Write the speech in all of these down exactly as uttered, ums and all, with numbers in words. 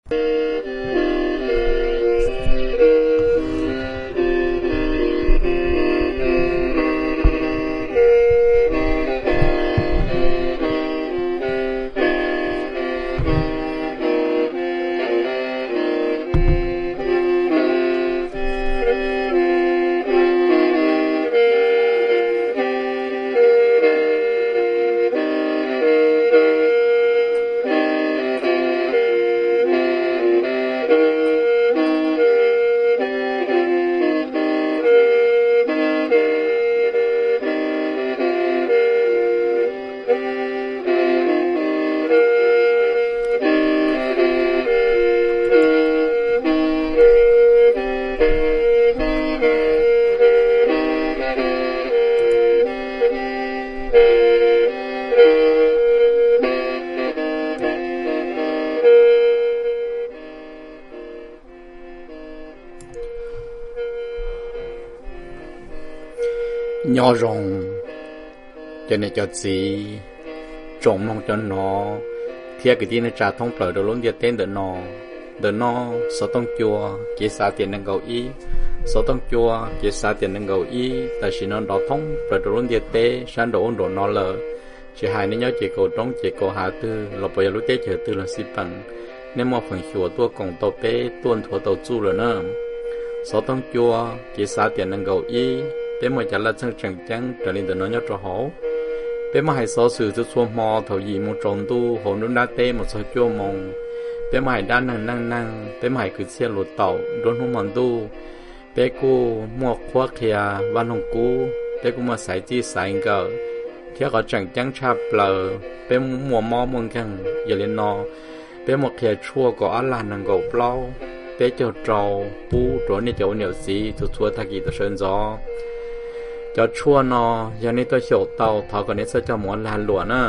nhỏ rồng cho nên cho gì trồng mong cho nó theo cái tin nó trả thông lời đồ luôn địa tên để nó để nó số tông chùa chỉ xả tiền năng cầu ý số tông chùa chỉ xả tiền năng cầu ý tại vì nó đỏ thông lời đồ luôn địa tế sang đồ ôn đồ nó lợ chỉ hai nên nhớ chỉ cầu trong chỉ cầu hạ tư là bây giờ lúc tết chờ tư là xí bằng nên một phần chùa tua còn tàu bé tuôn thua tàu chu rồi nữa số tông chùa chỉ xả tiền năng cầu ý bé mà chả là chân trần trắng trở nên từ nó nhớ cho hổ bé mà hay so sự cho xua mò thầu gì một tròn tu hồ nó đa tê một số chua mong bé mà hay đa năng năng năng bé mà hay cứ xe lụt tàu đốn không mòn tu bé cô mua khoác kia văn hồng cú bé cô mà xài chi xài cờ theo có trần trắng chạp lờ bé mua mò mong căng giờ lên nó bé một kia chua có ăn là năng gầu plau bé cho trâu pu rồi nên chỗ nhiều gì tụt chua thà kỳ tụt sơn gió cho chua nó giờ này tôi hiểu tàu thọ còn nên sẽ cho món là lụa nữa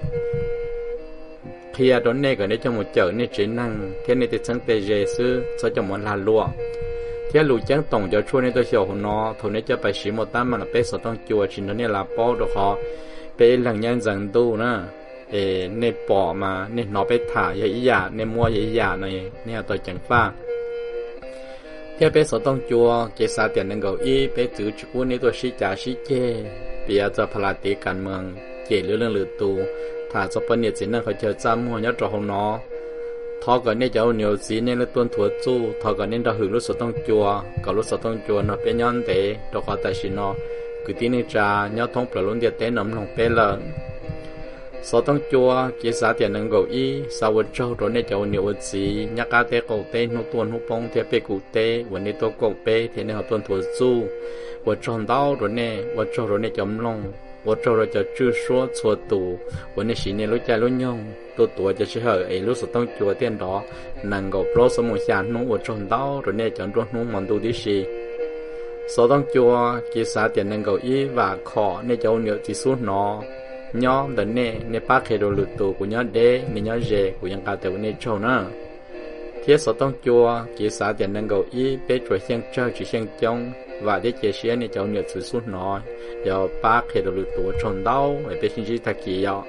khi đó này còn nên cho một chợ nên chỉ năng thế này thì sáng tề dễ sư sẽ cho món là lụa thế lụa trắng tổng cho chua nên tôi hiểu nó thôi nên cho bài sĩ một tám mà là bé sợ tông chua chỉ nó nên là bao được họ bé lần nhân dần tu nữa để nên bỏ mà nên nó bé thả vậy giả nên mua vậy giả này nên là tôi chẳng pha theo bé sở tông chùa cái xa tiền năng cầu y bé chữ chữ này tôi sĩ trả sĩ chê bây giờ cho phá tế cản mường chê lưu lương lửa tù thả cho bên nhiệt chỉ năng phải chờ cha mua nhớ cho hông nó thọ cái này cháu nhiều gì nên là tuân thủ chu thọ cái nên đã hưởng lúc sở tông chùa cả lúc sở tông chùa nó bé nhon tế đó có tại sĩ nó cứ tin này trả nhớ thông phải luôn điện tế nắm lòng bé lợn sở tông chùa cái xa tiền năng cầu y sau một châu rồi nên cháu nhiều gì nhắc cá tế cầu tế nó tuân hút bông theo bé cụ tếวันนี้ตัวกบเป้ที่เนี่ยเขาต้นถั่วสู้ว่าจอนดาวรถเนี่ยว่าจอรถเนี่ยจำลงว่าจอเราจะชื่อชัวชัวตูวันนี้สีเนี่ยรู้ใจรู้ยงตัวตัวจะเชื่อไอ้รู้สึกต้องจัวเตี้ยนดอนั่งกับโปรสมุทรสาครนู้ว่าจอนดาวรถเนี่ยจอนรถนู้มันดูดิสิสอต้องจัวกีฬาเตียนนั่งกับอีว่าขอเนี่ยจะเอาเหนียวที่สุดเนาะnhỏ đợt này này bác hệ đồ lụt tù của nhỏ đế này nhỏ dễ của những cá tàu này trâu nữa thiết sở tông chùa chỉ xã tiền năng cầu ý bé chuột xem chơi chỉ xem trong và để chia sẻ này cháu nhiều sự suốt nói giờ bác hệ đồ lụt tù tròn đau để bé xin chỉ thật kỳ vậy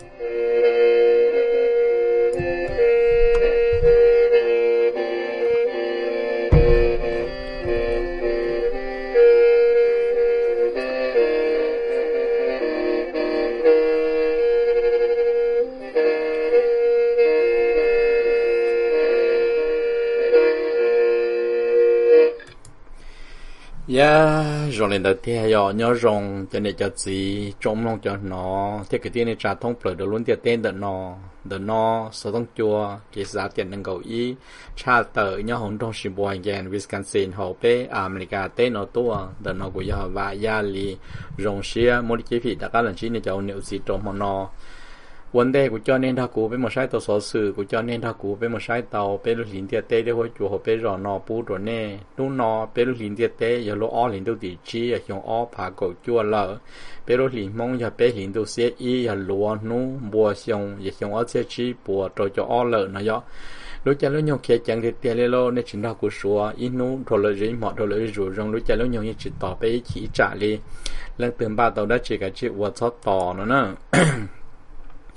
yeah rồi lên đầu tiên giờ nhớ rong cho nên cho gì trong lòng cho nó thế cái tiền này trả thông lợi được luôn tiền tên được nó được nó số thông chùa cái giá tiền năng cầu ý trả tới nhớ hồng trong sinh bồi gen Wisconsin hậu bé America tên nó tua được nó của giờ và gia lì rong xia một cái phí đã các lần chỉ này cho nhiều gì trong mà nó vấn đề của cho nên thà cụ với một sai tàu số sự của cho nên thà cụ với một sai tàu bên lúc lính tiệt tê để hỗ trợ họ bên rõ nọ bù rồi nè lúc nọ bên lúc lính tiệt tê giờ lúc ó lính đâu tỷ chi giờ dùng ó phá cổ chua lợ bên lúc lính mong giờ bên lính đâu xe y giờ lúa nú bùa xong giờ dùng ó xe chi bùa rồi cho ó lợ nó đó lúc cha lúc nhau kia chẳng thì tiền lên lô nên chính thà cụ xóa in nú rồi lợi gì mọt rồi lợi rủ rong lúc cha lúc nhau như chỉ tỏ bên chỉ trả đi lần từ ba tàu đã chỉ cái chỉ vượt thoát tỏ nữa nè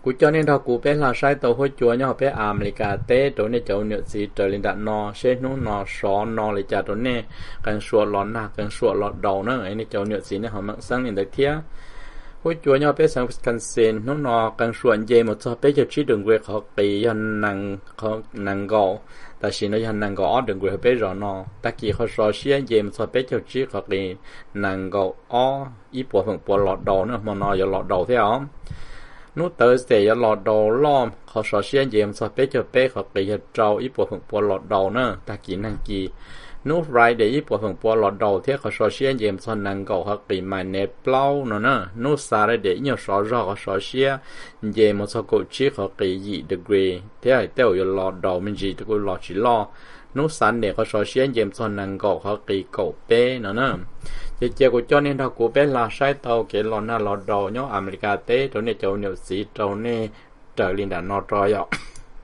กูcho nên đóกูbé là sai tàu hối chúa nhau bé America té chỗ này chỗ nhựa gì trở lên đặt nó sẽ nó nó xó nó lại trả chỗ này cần sửa lọt nà cần sửa lọt đầu nữa ấy này chỗ nhựa gì này họ mang sang lên được thiệt hối chúa nhau bé sang Wisconsin nó nó cần sửa gì một số bé cho chỉ đường quê họ kỳ hành năng họ năng gạoแต่สิ่งนั้นยังนั่งก็อ้อดึงกูให้ไปรอเนาะตะกี้เขาสอนเสียเยี่ยมสอนไปเจ้าจีเขาเลยนั่งก็อ้ออีปวดหัวปวดหลอดดอเนาะมันนอนอย่าหลอดดอเท่านู้เตอร์เสียอย่าหลอดดอล้อมเขาสอนเสียเยี่ยมสอนไปเจ้าเป้เขาเลยจะเจ้าอีปวดหัวปวดหลอดดอเนาะตะกี้นั่งกีนู้ไรเดี๋ยวอีปวดหัวปวดหลอดดอเท่าเขาสอนเสียเยี่ยมสอนนั่งก็เขาเลยมาเน็ตเปล่าเนาะเนาะนู้สารเดี๋ยวเนี่ยสอนรอเขาสอนเสียเยี่ยมสอนกูจีเขาเลยยี่ดีกรีเท่าเต้าอย่าหลอดดอมันจีตะกูหลอดจีล้อนู้สันเด็กเขาสอนเสียงเยี่ยมสอนนังกอกเขากีเก่าเป้เนาะเนาะเจ้าเจ้ากูจอเนี่ยถ้ากูเป็นลาใช้เตาเกลอนน่าหลอดดอกเนาะอเมริกาเต้ตัวเนี่ยเจ้าเนี่ยสีเจ้าเนี่ยเจอลินดานอตรอยอ่ะ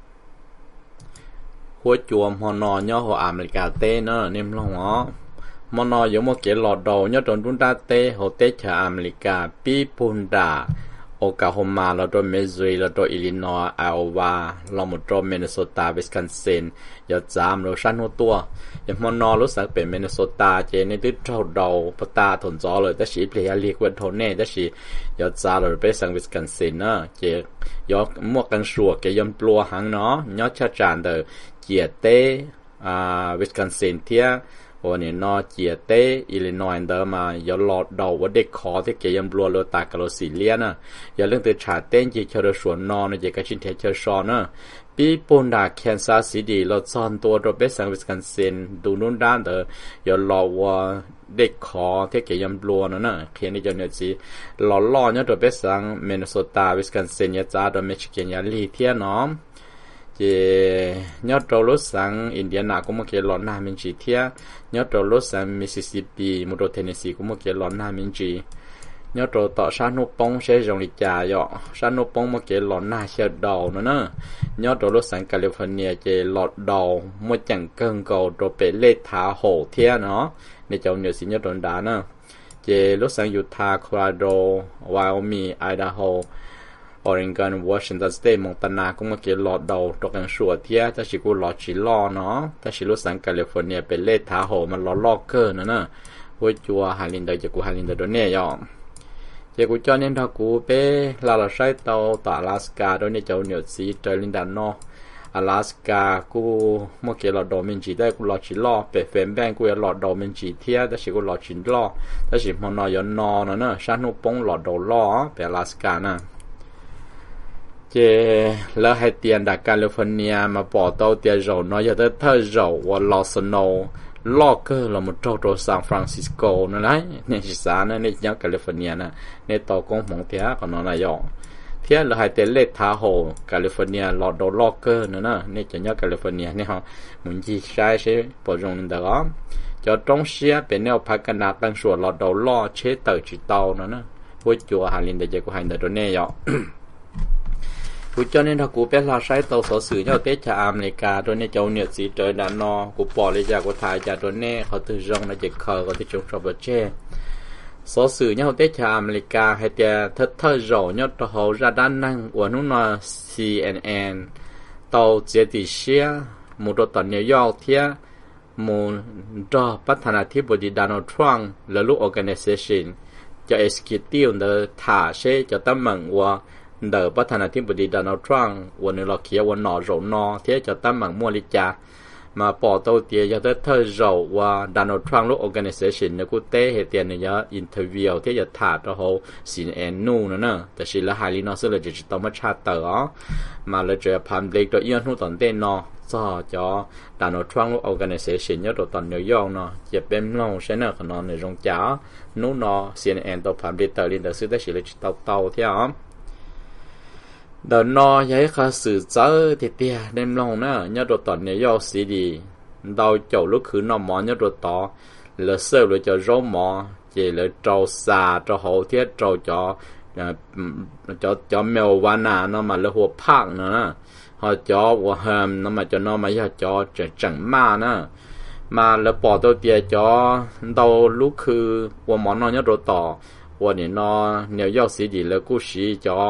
หัวจวมหอนอเนาะหัวอเมริกาเต้เนาะเนี่ยมันหัวมอนออยู่มาเกลหลอดดอกเนาะตอนรุ่นตาเต้หัวเต้ชาอเมริกาปีปุนดาโอกาโฮมาแล้วตัวมิสซูรีแล้วตัวอิลลินอยส์ไอโอวาเราหมดตัวมินนิโซตาวิสคอนซินอย่าจามเราชั้นหัวตัวอย่างมอนอรู้สึกเป็นมินนิโซตาเจในที่เราเดาปตาถนจอเลยแต่สีเปลี่ยนเรียกว่าโทเน่แต่สีอย่าจามเราไปสังวิสคอนซินเนาะเจยอมวกกันชัวเกยมปลัวหังเนาะยอดชาจานเดอเกียเตอ่าวิสคอนซินเทียวันนี้นอเจียเตอิลลินอยส์เดิมมาอย่าหลอดดาวว่าเด็กคอที่เกี่ยมบลัวโลตากาโลซิเลียนะอย่าเรื่องตัวชาเต้นจีเชอร์สวนนอนเจก็ชินเทเชอร์ชอนะปีปนดาแคนซัสซิตี้เราซ่อนตัวเราไปสังวิสกันเซนดูนู่นด้านเถอะอย่าหลอดว่าเด็กคอที่เกี่ยมบลัวนะนะเขียนในจอเนี่ยสิหลอดล่อเนี่ยเราไปสังมินนิโซตาวิสกันเซนยาจ้าเราไม่ชิเกียนยาลีเทียน้อมเจยอดเราลุสังอินเดียนาก็มาเกี่ยหลอนนามินจีเทียยอดเราลุสังมิสซิสซิปปีมุโดเทนเนซีก็มาเกี่ยหลอนนามินจียอดเราต่อชาโนปงเชจงลิจายอชาโนปงมาเกี่ยหลอนนาเชียดาวนั่นนะยอดเราลุสังแคลิฟอร์เนียเจหลอดดาวมาจังเกิงเกาเราไปเลทาโหเทียเนาะในเจ้าเหนือสิยอดดอนดานะเจลุสังยูทาโคโลราโดไวโอมิงไอดาโฮออริงกันวอชิงตันสเตทมอนตานาก็มาเกี่ยวหลอดดาวตกันชัวเทียถ้าชิกูหลอดชิล้อเนาะถ้าชิลุสังแคลิฟอร์เนียเป็นเลทาโหมันล้อลอกเกอร์นะนะหัวจัวฮาลินเดจะกูฮาลินเดโดเนียยอมเจ้ากูจอเนี่ยถ้ากูไปลาลาใช้เตาต่ออลาสกาโดยเนี่ยเจ้าเหนือสีเจอลินดานออลาสกากูมาเกี่ยวหลอดดาวมินจีได้กูหลอดชิล้อเป็ดเฟมแบงกูจะหลอดดาวมินจีเทียถ้าชิกูหลอดชิล้อถ้าชิมันนอยนอนะนะชานุปงหลอดดาวล้อเป็ดอลาสกานะเจแล้วให้เตียนดักแคลิฟอร์เนียมาปอเตาเตียเราเนาะอย่าได้เธอเราว่าลอสโนลอกเกอร์เรามาโจโจซานฟรานซิสโกนั่นแหละเนี่ยชิสานะเนี่ยยังแคลิฟอร์เนียนะในต่อกงของเทียก็นอนนายองเทียเราให้เตียเลทาโฮแคลิฟอร์เนียลอดลอกเกอร์นั่นนะเนี่ยจะยังแคลิฟอร์เนียเนี่ยฮะมุนจีใช้ใช้ปอจงนั่นเด้อจะต้องเสียเป็นแนวพักกันนักตั้งส่วนลอดล่อเชเตอร์จิตเตานั่นนะหัวจัวฮาลินเดเจกูฮันเดโดเนียกูเจ้าเนี่ยถ้ากูเป็นลาใช้เตาสอสื่อเนี่ยเตจะอเมริกาตัวเนี่ยเจ้าเนี่ยสีเจอด้านนอกูปอเลยจากกูถ่ายจากตัวเนี่ยเขาตื่นจงในเจ็ดเขาเขาตื่นจงชอบเจ้สอสื่อเนี่ยเตจะอเมริกาให้แต่เธอเธอโจเนี่ยตัวเขาจะด้านนั่งวันนู้นน่ะ ซี เอ็น เอ็น เตาเจติเชียมูตัวตอนเนี่ยยอดเทียมูดอพัฒนาธิบดีโดนัลด์ทรัมป์และลูก organization จะ executive เดอถ่าเชจะตั้งมั่งว่าเดอพัฒนาธิบดีโดนัลด์ทรัมป์วันนี้เราเขียนวันหนอโจนอเทียจะตั้งมั่งมัวลิจามาปอตัวเตียจะได้เธอโจว่าโดนัลด์ทรัมป์ลูก organization เนี่ยกูเต้เหตุเนี่ยจะ interview ที่จะถ่าตัวเขาสินเอ็นนู่นนะแต่สิละหายลีนอสเลยจะต้องมาชาเตอร์มาเลยจะพันเบรกตัวเอี้ยนนู่นตอนเต้นนอก็จะโดนัลด์ทรัมป์ลูก organization เนี่ยตัวตอนนิวยอร์กเนาะจะเป็นเราใช่เนาะขนาดในโรงจ้านู่นเนาะ ซี เอ็น เอ็น ตัวพันเบรกตัวลินแต่ซื้อได้สิเลยจะเตาเตาเที่ยวเดินนอย้ายข้าสื่อเจอเตี้ยเดิมลงนะเนี่ยตัวต่อเนี่ยย่อสีดีดาวเจ้าลูกคือนอมอเนี่ยตัวต่อเลเซอร์เลยจะร้องมอเจเลยเจ้าซาเจ้าหัวเทียเจ้าจอเจ้าเจ้าเมลวานาเนาะมาเลยหัวพักเนาะhọ cho và hầm nó mà cho nó mà cho chẳng ma nữa mà là bỏ đầu tiên cho đầu lúcคือว่าหมอนอนเนี่ยตัวต่อวันนี้นอเนี่ยยอดสีดีแล้วกูสีจอ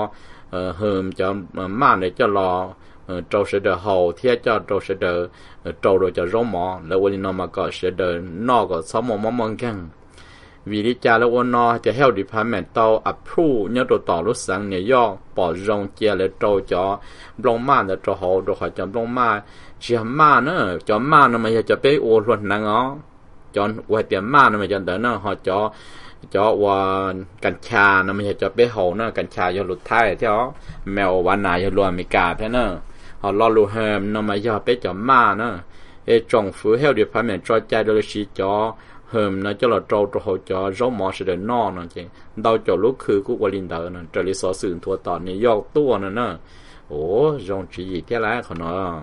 hờm cho mà để cho lò trâu sẽ đỡ hầu thiết cho trâu sẽ đỡ trâu rồi cho rau mỏ làวันnó mà có sẽ đỡ nó có sáu món món món căng vì lý cha làวันnó thì health department tao approve nhớ đồ tỏ lúc sáng này do bỏ rong chia lại trâu cho bông ma để trâu hầu rồi hỏi cho bông ma chỉ ma nữa cho ma nó mà cho bé ô luôn năng ó cho quay tiền ma nó mà cho đỡ nó họ cho choว่ากัญชานะไม่ใช่จะไปโหนะกัญชาอยู่หลุดท้ายเท่าแมววันไหนอยู่รวมมีกาแท้เนอะhọ lo lu hầm nó mà giờ bé cho ma nữa ê trong phủ heo địa phương mình cho chạy đôi xí cho hầm nó cho là trâu cho họ cho rau mỏ sẽ được no nó chứ đâu cho lúc khứ của quan linh đạo nó trở lại xóa sử thua tòn này do tua nữa nè ủa rong chỉ gì thế lá họ nói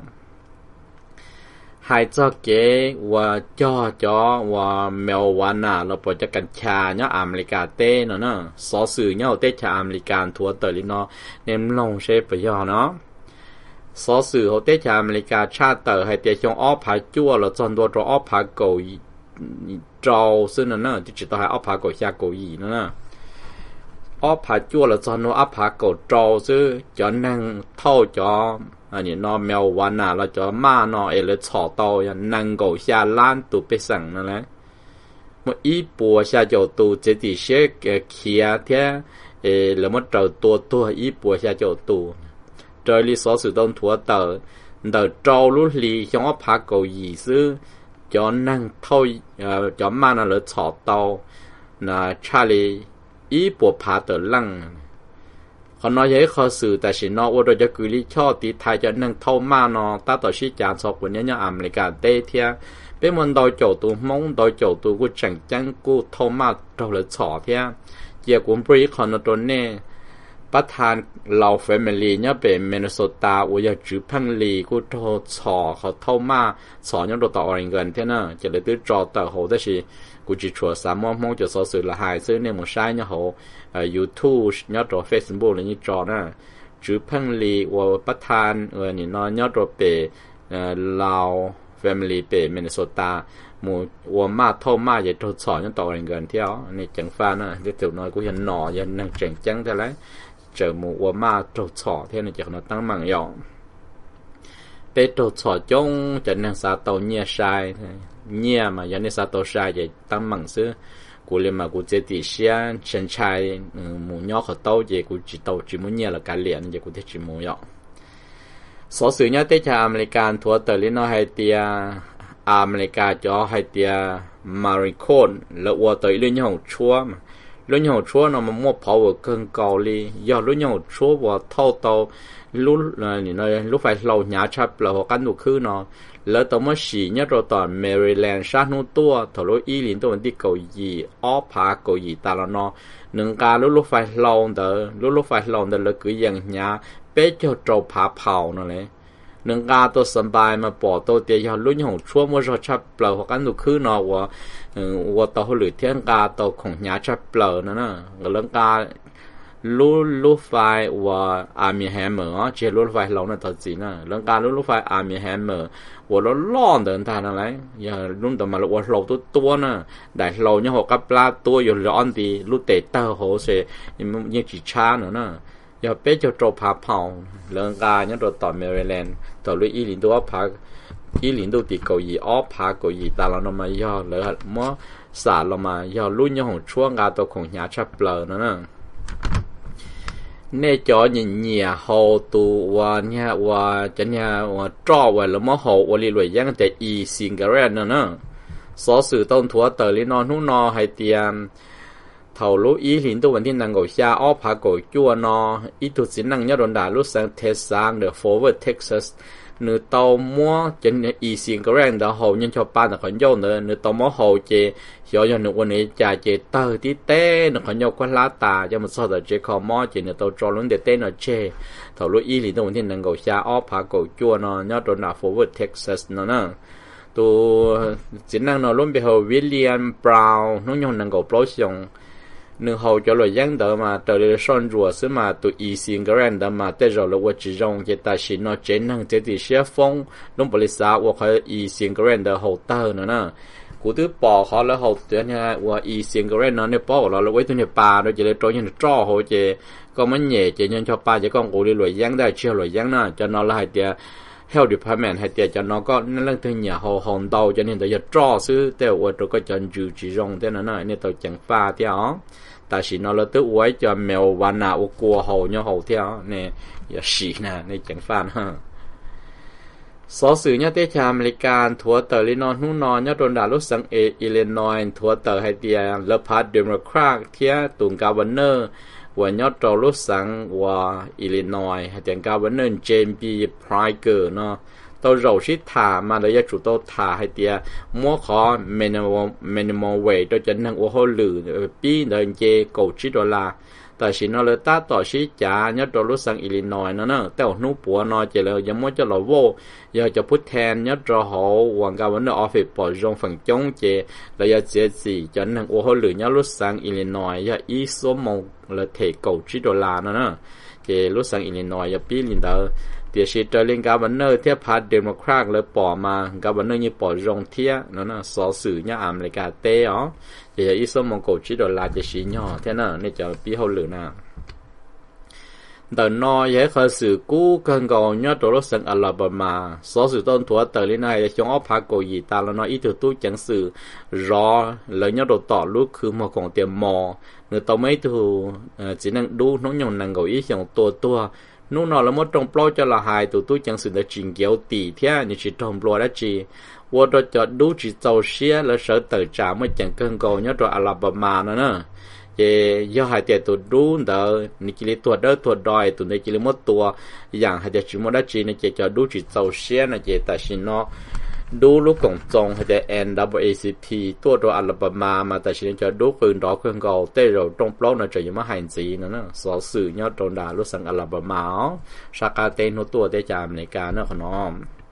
hai cho kế và cho cho và mèoวันน่ะเราปล่อยจะกัญชาเนาะอเมริกาเต้เนาะเนาะซอสื่อเนาะเต้ชาอเมริกันทั่วเตลิเนาะเนมลงเชฟไปย่อเนาะซอสื่อเขาเต้ชาอเมริกาชาเตอให้เต้ชงอ้อผาจั่วแล้วจนตัวตัวอ้อผาเกาเจ้าซึ่งเนาะเนาะที่จะต้องให้อ้อผาเกาชาเกาหลีเนาะเนาะอ้อผาจั่วแล้วจนตัวอ้อผาเกาเจ้าซึ่งจะนั่งเท่าจออันนี้นอแมววันน่ะเราจะมาเนาะเอเลยฉอโตอย่างนั่งเกาชาล้านตูไปสั่งนั่นแหละเมื่ออีปัวชาเจ้าตูเจติเชกเขียเท่เอแล้วมันเจอตัวตัวอีปัวชาเจ้าตูเจอลิซอสุดต้นถั่วเตอเดอเจ้าลุลีช่องพักเกาหลีซื้อจะนั่งเท่าเอ่อจะมาน่ะเลยฉอโตน่ะชาลีอีปัวพาเตอลังเขาnói vớiเขาสื่อแต่สินอว่าเราจะกุลีชอบตีไทยจะนั่งเท่ามากนอตาต่อชิจานสอบคนนี้เนี่ยอเมริกาเตเทียเป็นมันโดยโจตัวมงโดยโจตัวกูจังจังกูเท่ามากเราเลยฉอเทียเกี่ยวกับบริคอนตัวเนี่ยประธานเราแฟมิลี่เนี่ยเป็นมินนิโซตาว่าจะจื้อพังลีกูโทรฉอเขาเท่ามากฉอเนี่ยเราต่ออะไรเงินเท่านั้นจะเลยตื้อจอต่อเขาได้สิกูจะชัวร์สามมองมองจะสอสื่อละหายซื้อเนี่ยมันใช้เนี่ยเขาเอ่อ YouTube เนี่ยตัว Facebook อะไรนี่จอนะจื้อพังลีว่าประธานเออนี่นอนเนี่ยตัวเป็นเอ่อเราแฟมิลี่เป็นมินนิโซตาหมู่ว่ามาเท่ามากจะโทรฉอเนี่ยต่ออะไรเงินเท่านี่จังฟ้านะเดี๋ยวถึงน้อยกูยันหน่อยันนั่งเจ๋งจังแต่ละเจอหมู่ว่ามาโทรฉอเท่านี้จะเขาตั้งมั่งยองไปโทรฉอจงจะนั่งสาเตาเนี่ยใช่เนี่ยมาอย่างนี้สาตัวชายจะตั้งมั่งซื้อกูเลยมากูเจติเชียนเชนชายหมูย่อเขาโตเจกูจีโตจีมุเนี่ยละการเรียนเจกูเทจีมูย่อสอสื่อเนี่ยเตชาอเมริกันทัวเตอร์ลินอไฮเตียอเมริกาจอไฮเตียมาริโคนแล้ววัวเตอร์ลินยองชัวมาลุยองชัวเนาะมันมั่วเผาเกินเกาหลีย่อลุยองชัวว่าเท่าโตรู้นี่เนาะรู้ไฟเราหยาชับเรากันดูคือเนาะแล้วตอนเมื่อสี่เนี่ยเราตอนแมริแลนด์ชาตินู้ตัวถลุอีลินตัวที่เกาหลีอ้อผาเกาหลีตาละเนาะหนึ่งการรู้รถไฟเราเด้อรู้รถไฟเราเด้อแล้วคืออย่างเงี้ยเป๊ะจะโจผาเผานั่นแหละหนึ่งการตัวสบายมาปอตัวเดียวรุ่นของชั่วเมื่อเราชับเปล่ากันดูคือเนาะว่าว่าตัวหรือเที่ยงการตัวของหยาชับเปล่านั่นน่ะเรื่องการรู้รู้ไฟว่าอามีแฮมเมอร์เจรู้ไฟเราเนี่ยตัวจีน่ะเรื่องการรู้รู้ไฟอามีแฮมเมอร์ว่าเราล่อเดินทางอะไรอย่ารุ่นต่อมาเราว่าเราตัวตัวน่ะแต่เราเนี่ยหัวกับปลาตัวอยู่ร้อนดีรู้เตะเต้าหัวเสียยังยังจีช้าเนาะน่ะอย่าเป๊ะจะโจพาเผาเรื่องการเนี่ยเราต่อเมริแลนด์ต่อรุ่นอีลินตัวพาอีลินตัวตีเกาหลีอ้อพาเกาหลีแต่เราเนี่ยมาย่อเลยมั่วสารเรามาย่อรุ่นเนี่ยของช่วงการตัวของหยาชับเปล่านั่นน่ะเนี่ยจอเนี่ยเนี่ยเขาตัวว่าเนี่ยว่าจะเนี่ยว่าจ่อไว้แล้วมั่วเขาว่าลีรวยยังแต่อีซิงเกิลเรนนั่นน่ะสอสื่อต้นถั่วเตอร์ลินอนหุ่นนอให้เตรียมเท่ารู้อีหลินตัววันที่นางกูชาอ้อพากูจัวนออีตุสินังเนี่ยโดนด่ารู้สังเทสซังเดอะฟอร์เวิร์ดเท็กซัสเนื้อเตามั่วจะเนี่ยอีซิงเกิลเรนเดอเขายังชอบปานแต่คนโยนเนื้อเนื้อเตามั่วเขาเจเดี๋ยวอย่างหนึ่งวันนี้จ่าเจเตอร์ที่เต้เนื้อคนโยกลาตาจะมาสอดเจคอมอเจเนื้อเตาจอลุนเดเต้เนื้อเจเท่ารู้อีหลินตัววันที่นางกูชาอ้อพากูจัวนอเนี่ยโดนด่าฟอร์เวิร์ดเท็กซัสนั่นน่ะตัวสินังเนื้อล้มไปเขาวิลเลียมบราวน์น้องยงนางกูโปรชงหนึ่งเขาจะเลยยังเดิมมาแต่เลยส่วนรัวซึ่งมาตัวอีซิงเกอร์เรนเดิมมาแต่เราเลยว่าจีจงจะตัดสินเนาะเจนนั่งจะติเชียฟงลงบริษัทว่าเขาอีซิงเกอร์เรนเดิมเขาเตอร์นะนะ cú thứ bỏ họ là hậu tuyến nha và y xiên cái nó này bỏ là lấy tôi này bà đó chỉ lấy trôi như trò hồ chỉ có mấy nhẹ chỉ nhân cho bà chỉ con cú đi lùi giang đây chưa lùi giang nè cho nó là hai tia health department hai tia cho nó có nó lên từ nhà hồ hòn đầu cho nên tôi giờ trò xứ tiêu ở chỗ có chân chữ chỉ rong thế nào nè nên tôi chẳng pha theo tại vì nó là tự quay cho mèo và nào của hồ nhau hồ theo nè giờ xì nè nên chẳng pha ha số sự nhất tế cha American thua tờ Illinois nu nọ nhất đồn đảo lúc sáng Illinois thua tờ hay tia lập hạt Democrat thia tuần governor và nhất trâu lúc sáng và Illinois hay tiền governor James B. Priger nó tôi rồi xí thả mà để cho chủ tôi thả hay tia mua khó minimum minimum wage cho chân năng ô hô lử pi đơn chê cầu chí đô la tại vì nó là ta tỏ sĩ trả nhớ cho lúc sang Illinois nó nè tao nụ bùa nó chỉ là giống như cho nó vô giờ cho put ten nhớ cho họ hoàng cao vấn đề office bỏ trong phần chống chỉ là giờ chỉ gì cho nên ô hô lử nhớ lúc sang Illinois giờ ý số một là thể cầu chí đô la nó nè chỉ lúc sang Illinois giờ pi liền đó thì sẽ trở lên cao vấn đề theo pha Democrat là bỏ mà cao vấn đề như bỏ trong thiê nó nè so xử nhớ America tê ó thì ý số một cổ chỉ đô la chỉ xí nhỏ thế nào nên cho pi hậu lử nào tờ nó dễ khởi sự cũ cần cầu nhớ tổ lúc sang Alabama số sự tôn thua tờ lên này trong ốp phá cổ gì ta là nó ý từ tu chẳng sự rõ lời nhớ đồ tỏ lúcคือmột còn tiền mò người tao mấy từ chỉ năng đu nó nhon năng cầu ý trong tua tua nô nó là một trong plo cho là hai tụ tu chẳng sự là trình kéo tỷ thế như chỉ trong plo đã chỉ và đó cho đủ chỉ giàu xe là sở tự trả mới chẳng cần cầu nhớ cho Alabama nữa nè về do hai tiền tụ đủ đó như chỉ lấy tuổi đó tuổi đòi tụ này chỉ lấy một tuổi dạng hai tiền chỉ một đã chỉ này chỉ cho đủ chỉ giàu xe này chỉ tại vì nó đủ lúc cộng trong hay là en vê a xê pêตัวตัว Alabama มาแต่ฉันจะดูคืนดอกคืนเก่าเตะเราตรงปล้อนะจะยังไม่หายจีนั่นนะสอสื่อเนี่ยตรงดาลุสัง Alabama สากาเตนตัวเตะจามในการนะขนม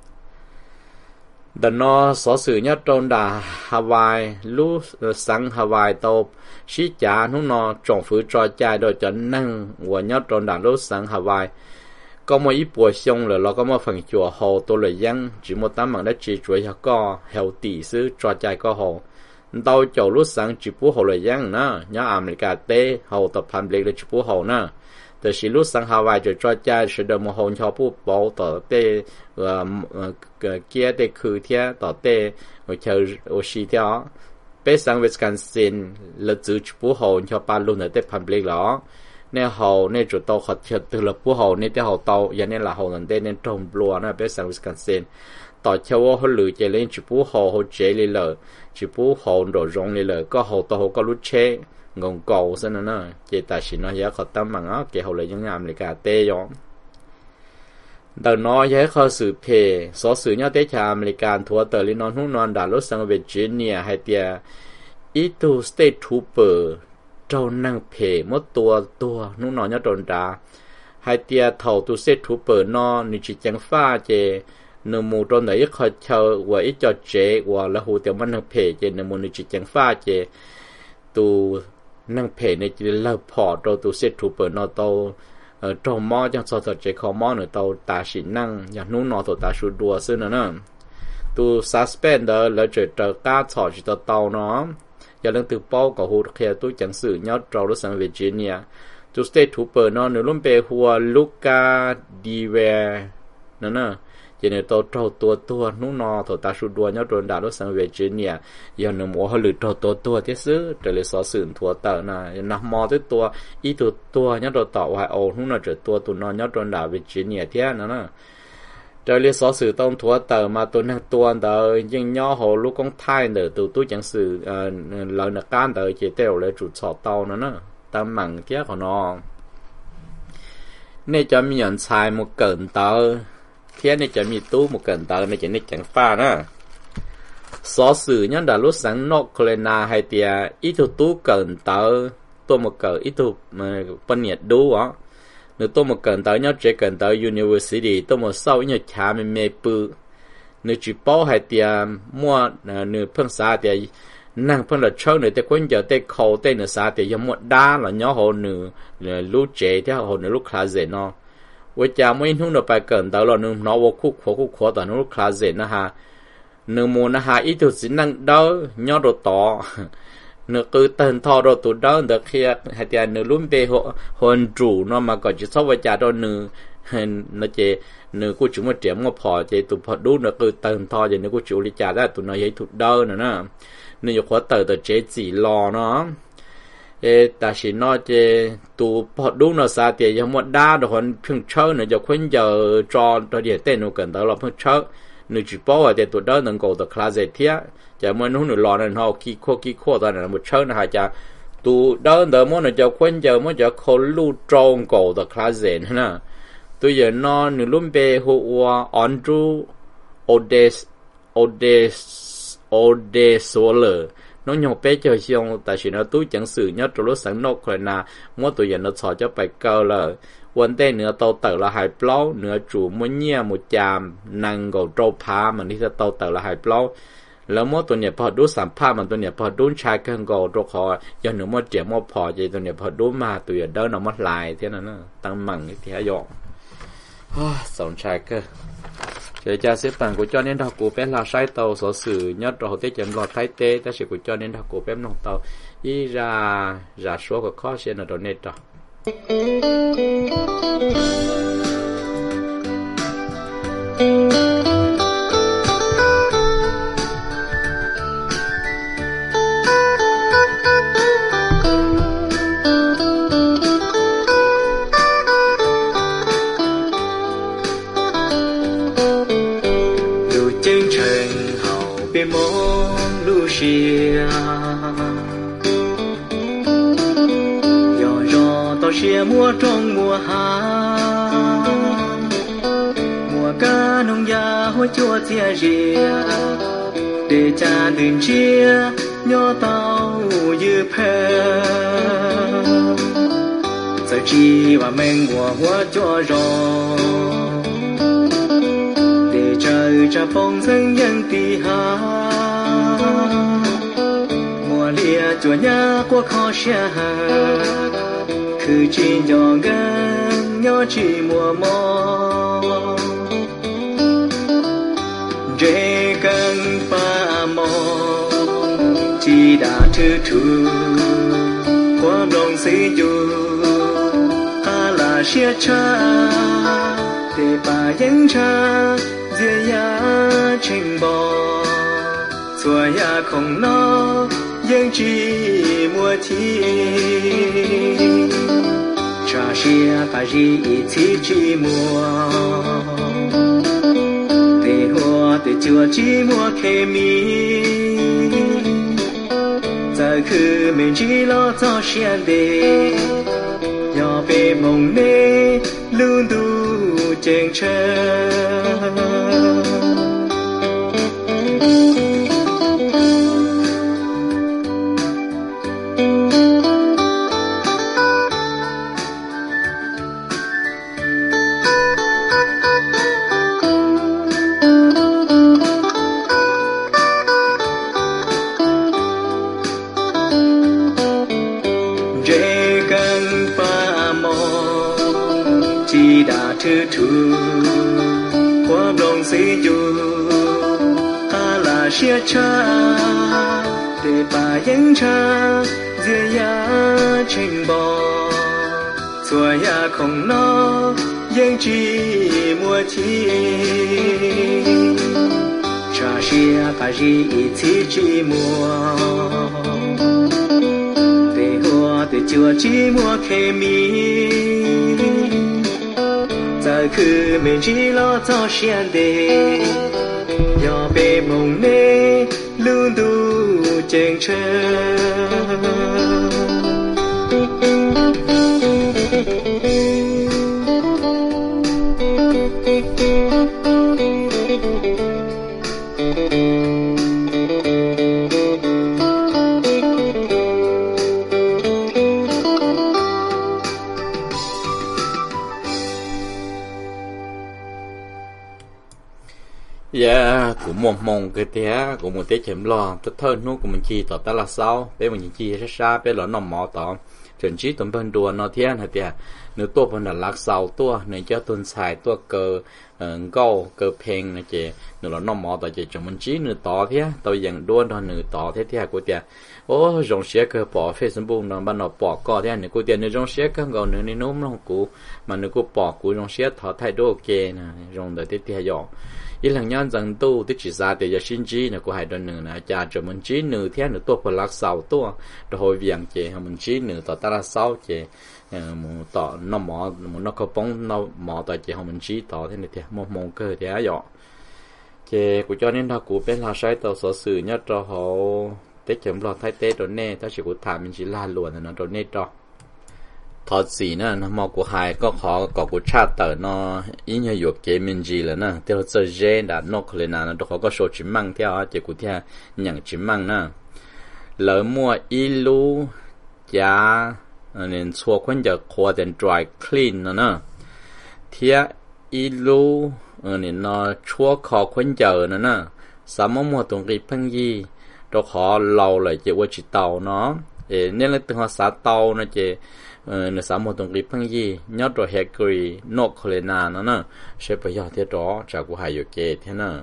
ดันนอสอสื่อเนี่ยตรงดาฮาวายลุสังฮาวายโตชิจานุนอจงฝืนจอใจโดยจะนั่งหัวเนี่ยตรงดาลุสังฮาวายcó một ít bùa xong rồi nó có một phần chùa hồ tôi là dân chỉ một tấm bằng đất chỉ chuối cho co heo tỷ sư cho chạy co hồ tao chầu lúc sáng chỉ bùa hồ là dân nữa nhớ America tê hồ tập hành lịch là chỉ bùa hồ nữa từ khi lúc sáng Hawaii rồi cho chạy sẽ được một hồ cho bùa bảo tờ tê kia tê khử thế tờ tê rồi chờ ở xí theo bé sáng Wisconsin là giữ chỉ bùa hồ cho ba luôn ở tê hành lịch đó nên hồ nên chủ tàu khởi chợt từ lập bùa hồ nên theo hồ tàu giờ nên là hồ lần đây nên trồng lúa nó bé sang Wisconsin tàu châu hồ lử chạy lên chỉ bùa hồ hồ chế lên lờ chỉ bùa hồ đổ rong lên lờ có hồ tàu hồ có lúa chế ngọn cầu xem nó nè chỉ tại chỉ nó giá khởi tâm bằng á cái hồ lấy những ngàm lấy cả tê giống tờ nó giá khởi sự phê số sự nhau tế cha American thua tờ lên non hút non đã lốt sang Virginia hay tia ít tu state trooper trâu năng phê một tua tua nút nó nhớ tròn đá hai tia thầu tu state trooper nó như chỉ chẳng pha chê nửa mù tròn đấy khởi chờ và ít cho chế và là hồ tiêu mắt năng phê chê nửa mù như chỉ chẳng pha chê tu năng phê này chỉ là phò trâu tu state trooper nó tàu ở trong mỏ trong số thật chế khó mỏ nữa tàu ta chỉ năng nhà nút nó tàu ta sưu đua xưa nữa nè tu suspend đó là chỉ chờ ta thọ chỉ tàu tàu nó giờ lần từ bao có hồ kia tôi chẳng xử nhau trâu đó sang Virginia tu state trooper nó nếu luôn về hùa Luca Dive nữa nè chỉ nếu tàu trâu tua tua nút nó tàu ta sưu đua nhau trâu đã đó sang Virginia giờ nếu mua họ lựa trâu tua tua thế xứ trở lại xóa xử thua tờ nè nằm mò tới tua ít tua tua nhau trâu tàu hay ồ nút nó trở tua tụi nó nhau trâu đã Virginia thế nữa nè trở lại xóa xử tông thua tờ mà tôi năng tuôn tờ nhưng nhau hồ lúc con thai nữa từ tôi chẳng xử lời nợ can tờ chỉ tiêu lại chủ sọ tàu nữa nè tâm mặn kia của nó nên cho mình nhận xài một cẩn tờ thế này cho mình tu một cẩn tờ này chỉ nên chẳng pha nữa xóa xử nhá đã lúc sáng North Carolina hay tia ít tu tu cẩn tờ tôi một cẩn ít tu mà phân nhiệt đủ á nếu tôi một cần tới nhớ trẻ cần tới university tôi một sau nhớ cha mình mê bự nếu chỉ bảo hay tiền mua nếu phân xa thì năng phân là chơi nếu tôi quên giờ tôi khâu tôi nếu xa thì giống một đá là nhớ hồ nếu lúc trẻ thì hồ nếu lúc khá dễ nó với cha mấy hôm nó phải cần tới là nếu nó vô khúc khổ khúc khổ tại nó lúc khá dễ nó ha nửa mùa nó hai ít tụt xin năng đỡ nhớ đồ tỏ nửa cứ tên thọ đồ tụt đỡ được khi hai tiền nửa luôn về hộ hồn chủ nó mà còn chỉ sau vài trả đồ nửa nó chỉ nửa của chúng mà trẻ mà phò chỉ tụt phò đu nửa cứ tên thọ chỉ nửa của chủ đi trả ra tụt nó giấy tụt đỡ nữa nè nửa khóa tờ tờ chế chỉ lò nó ê ta chỉ nói chế tụ phật đúng nó sao thì giống một đa đồ hơn phun chơi nữa cho khuyên giờ cho cho địa tên nó cần tới là phun chơi nữa chỉ bảo là để tụi đó能够的 class 贴จะมันนู้นหล่อนั่นเขาขี้ขั้วขี้ขั้วตอนนั้นมันchơiนะฮะจะตụi đó đỡ muốn nó cho khuyên giờ muốn cho khâu lưu trong cổ的 class นะตัวอย่างนอนหนึ่งรุ่นเบหัวอันจูโอเดสโอเดสโอเดสโซเลอร์nó nhọc bé chơi xong tại vì nó túi chẳng sự nhất trong lúc sáng nốt rồi nà mỗi tụi giờ nó xỏ cho bài câu là vấn đề nữa tàu tờ là hai plau nữa chủ muốn nhia một chàm năng gầu trâu phá mà đi ra tàu tờ là hai plauแล้วmỗi tụi nhà phật đốt sản phá mà tụi nhà phật đốt trái cân gầu trâu họ do nữa mỗi trẻ mỗi phò vậy tụi nhà phật đốt mà tụi giờ đó nó mất lại thế là nó tăng mặn cái thế dọn sống trái cơ để cha xếp bằng của cho nên đọc của bé là sai tàu số sử nhất rồi thế chấm lọt thái tê ta sẽ của cho nên đọc của bé nòng tàu y ra ra số của khó sẽ là đồ nét đó mùa trong mùa hạ mùa cá nông gia hối chua chia rìa để cha đừng chia nhỏ tàu như phê giờ chi và men mùa hoa cho rò để trời cha phong sinh dân tì hà mùa lìa chùa nhà của khó xe cứ chỉ nhỏ gần nhỏ chỉ mùa mò rễ cần pha mò chỉ đã thư thư qua lòng sĩ dù ta là xe cha để bà dân cha dễ ya trình bò xua ya không nó dân chỉ mùa thi cha xia ta chỉ chỉ chỉ mùa để hoa để chưa chỉ mùa khe mi giờ cứ mình chỉ lo cho xia để nhỏ bé mong nê luôn đủ chèn chân thư thư qua lòng sĩ dù ta là xe cha để bà dân cha dễ ya trình bò xua ya không nó dân chỉ mùa thi cha xe ta chỉ chỉ chỉ mùa để hoa để chưa chỉ mùa khe mi giờ cứ mình chỉ lo cho xuyên đề nhỏ bé mong nê luôn đủ chèn chân yeah cũng một mong cái té cũng một té chém lo tất thơ nó của mình chi tỏ ta là sao bé mình chi rất xa bé là nó mỏ tỏ chuẩn chỉ tụi bên đùa nó thiên hay tiệt nửa tua phần là lạc sầu tua nửa cho tuần xài tua cờ gâu cờ phèn nè chị nửa là nó mò tại chị chồng mình chí nửa tỏ thế tôi dần đua đó nửa tỏ thế thế của tiền ô rong xe cờ bỏ Facebook nó ban đầu bỏ cò thế nửa của tiền nửa rong xe cờ gầu nửa nửa nôm nó cũ mà nửa của bỏ cũ rong xe thọ thay đổi ok nè rong đời thế thế dọ ý là nhân dân tu tức chỉ ra để cho sinh trí nè của hai đứa nửa nè cha chồng mình chí nửa thế nửa tua phần lạc sầu tua rồi hồi viện chị mình chí nửa tỏ ta là sáu chị một tỏ nó mỏ một nó có bóng nó mỏ tại chị mình chỉ tỏ thế này thì một mong cơ thì á dọ chị của cho nên là của bên là sai tàu sở sử nhất cho họ tết chấm lọt thay tết rồi nè ta chỉ của thả mình chỉ là luôn nó rồi nè cho thọ gì nữa nó mò của hai có khó có của cha tờ nó ý như dụ kế mình gì là nè theo sơ gen đã nó lên là nó khó có số chỉ mang theo chị của theo nhận chỉ mang nè lỡ mua ilu giá nên xua quan giờ khoa đến dry clean nữa nè thia ilu nên nó xua khó quan giờ nữa nè sao mà mua tụng cái phân gì đó họ lâu lại chỉ qua chỉ tàu nó nên là từng họ xả tàu nó chỉ nó sao mua tụng cái phân gì nhớ rồi hệ cười nốt lên nè nó sẽ bây giờ thế đó trả của hai giờ kề thế nè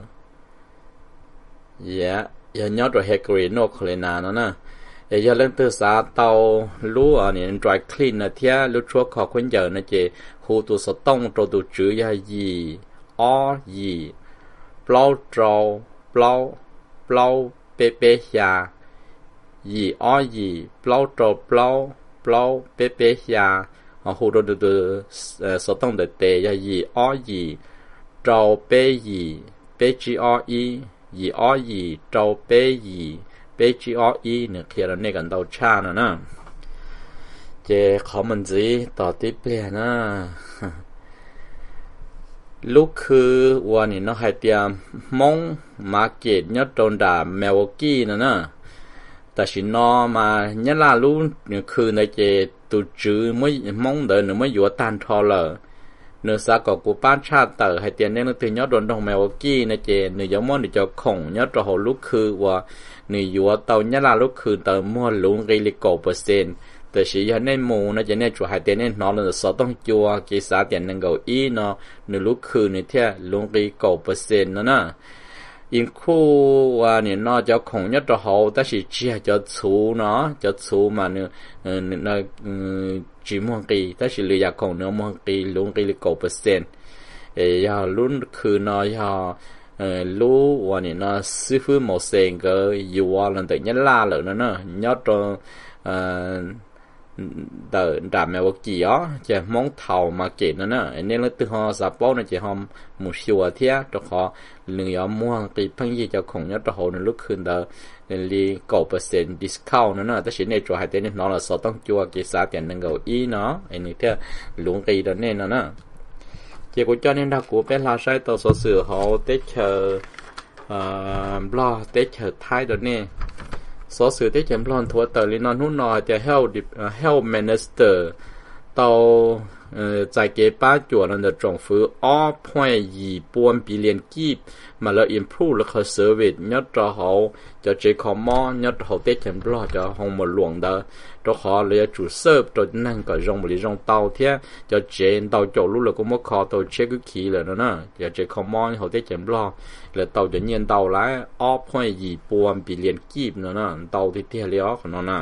yeah giờ nhớ rồi hệ cười nốt lên nè nó nè giờ lên từ xã tàu lúa ở này dry clean là thia lúa chúa khó khuyên giờ nó chỉ khu tu sốt tông rồi tu chữ ya gì o gì plau trâu plau plau pe pe ya gì o gì plau trâu plau plau pe pe ya ở khu tu tu sốt tông để tê ya gì o gì trâu pe gì pe g o e gì o gì trâu pe gì bé chỉ ở ý nữa kia là nơi gần đầu cha nữa nè, chế khó mình gìต่อ tiếp lên nè, lúcคือวันนี้nó hay tiêm mong market nhớ tròn đà Milwaukee nữa nè,แต่สิnó mà nhớ là lúcคือในเจตุจื้อไม่มองเดินไม่อยู่ตันทอเลยเนื้อสากกูป้าชาติเตอให้เตียนเนี่ยนึกถึงยอดโดนดงแมวกี้นะเจเนื้อยมอนเดี๋ยวจะข่งยอดเราลูกคือว่าเนื้อยัวเตาเนี่ยละลูกคือเตอมั่วลุงกิลิโกเปอร์เซ็นต์แต่สิยันในหมู่นะเจเนี่ยจู่ให้เตียนเนี่ยนอนเลยสอต้องจัวกีสาเตียนนึงเกาอีเนาะเนื้อลูกคือเนื้อเท่าลุงกิโกเปอร์เซ็นต์นะนะอินคู่ว่าเนี่ยนอจะข่งยอดเราแต่สิเจียจะชูเนาะจะชูมาเนื้อเนื้อเนื้อchỉ muốn kỳ, ta chỉ lựa chọn còn nữa muốn kỳ luôn kỳ là cổ percent, giờ luônคือnó giờ lú và này nó sư phụ một sen cái yêu lần tới nhất là lợn nó nữa, nhớ cho đợt đàm mèo kỳ á, chỉ món thầu mà kỳ nó nữa, nên là từ họ sắp bao nó chỉ họ một xíu thế, cho họ lựa chọn mua kỳ phân gì cho cùng nhớ cho họ nó lúcคือđó li cổ percent discount nữa, ta chỉ nên cho hai tên nó là số tăng chua cái giá tiền nâng cầu ý nó, anh ấy theo luôn kỳ đó nên nó nè, chỉ có cho nên là của bé là sai tàu số sửa họ tết chờ lo tết chờ thái đó nè, số sửa tết chờ lo thua tờ li non hút nọจะ health health minister tàu在给八角人的政府二点二半 billion 几，嘛了 improve 了个 service， nhất cho họ cho chế khó mò nhất họ tết chấm lo cho họ một luồng đó， cho họ là chủ serve cho năng cả rong một lý rong tàu thế cho chế tàu chỗ lúc là cũng mất khó tàu chế cái khí là nó nè, cho chế khó mò họ tết chấm lo là tàu cho nhiên tàu lái二点二半 billion 几nữa nè， tàu thì thiệt léo của nó nè.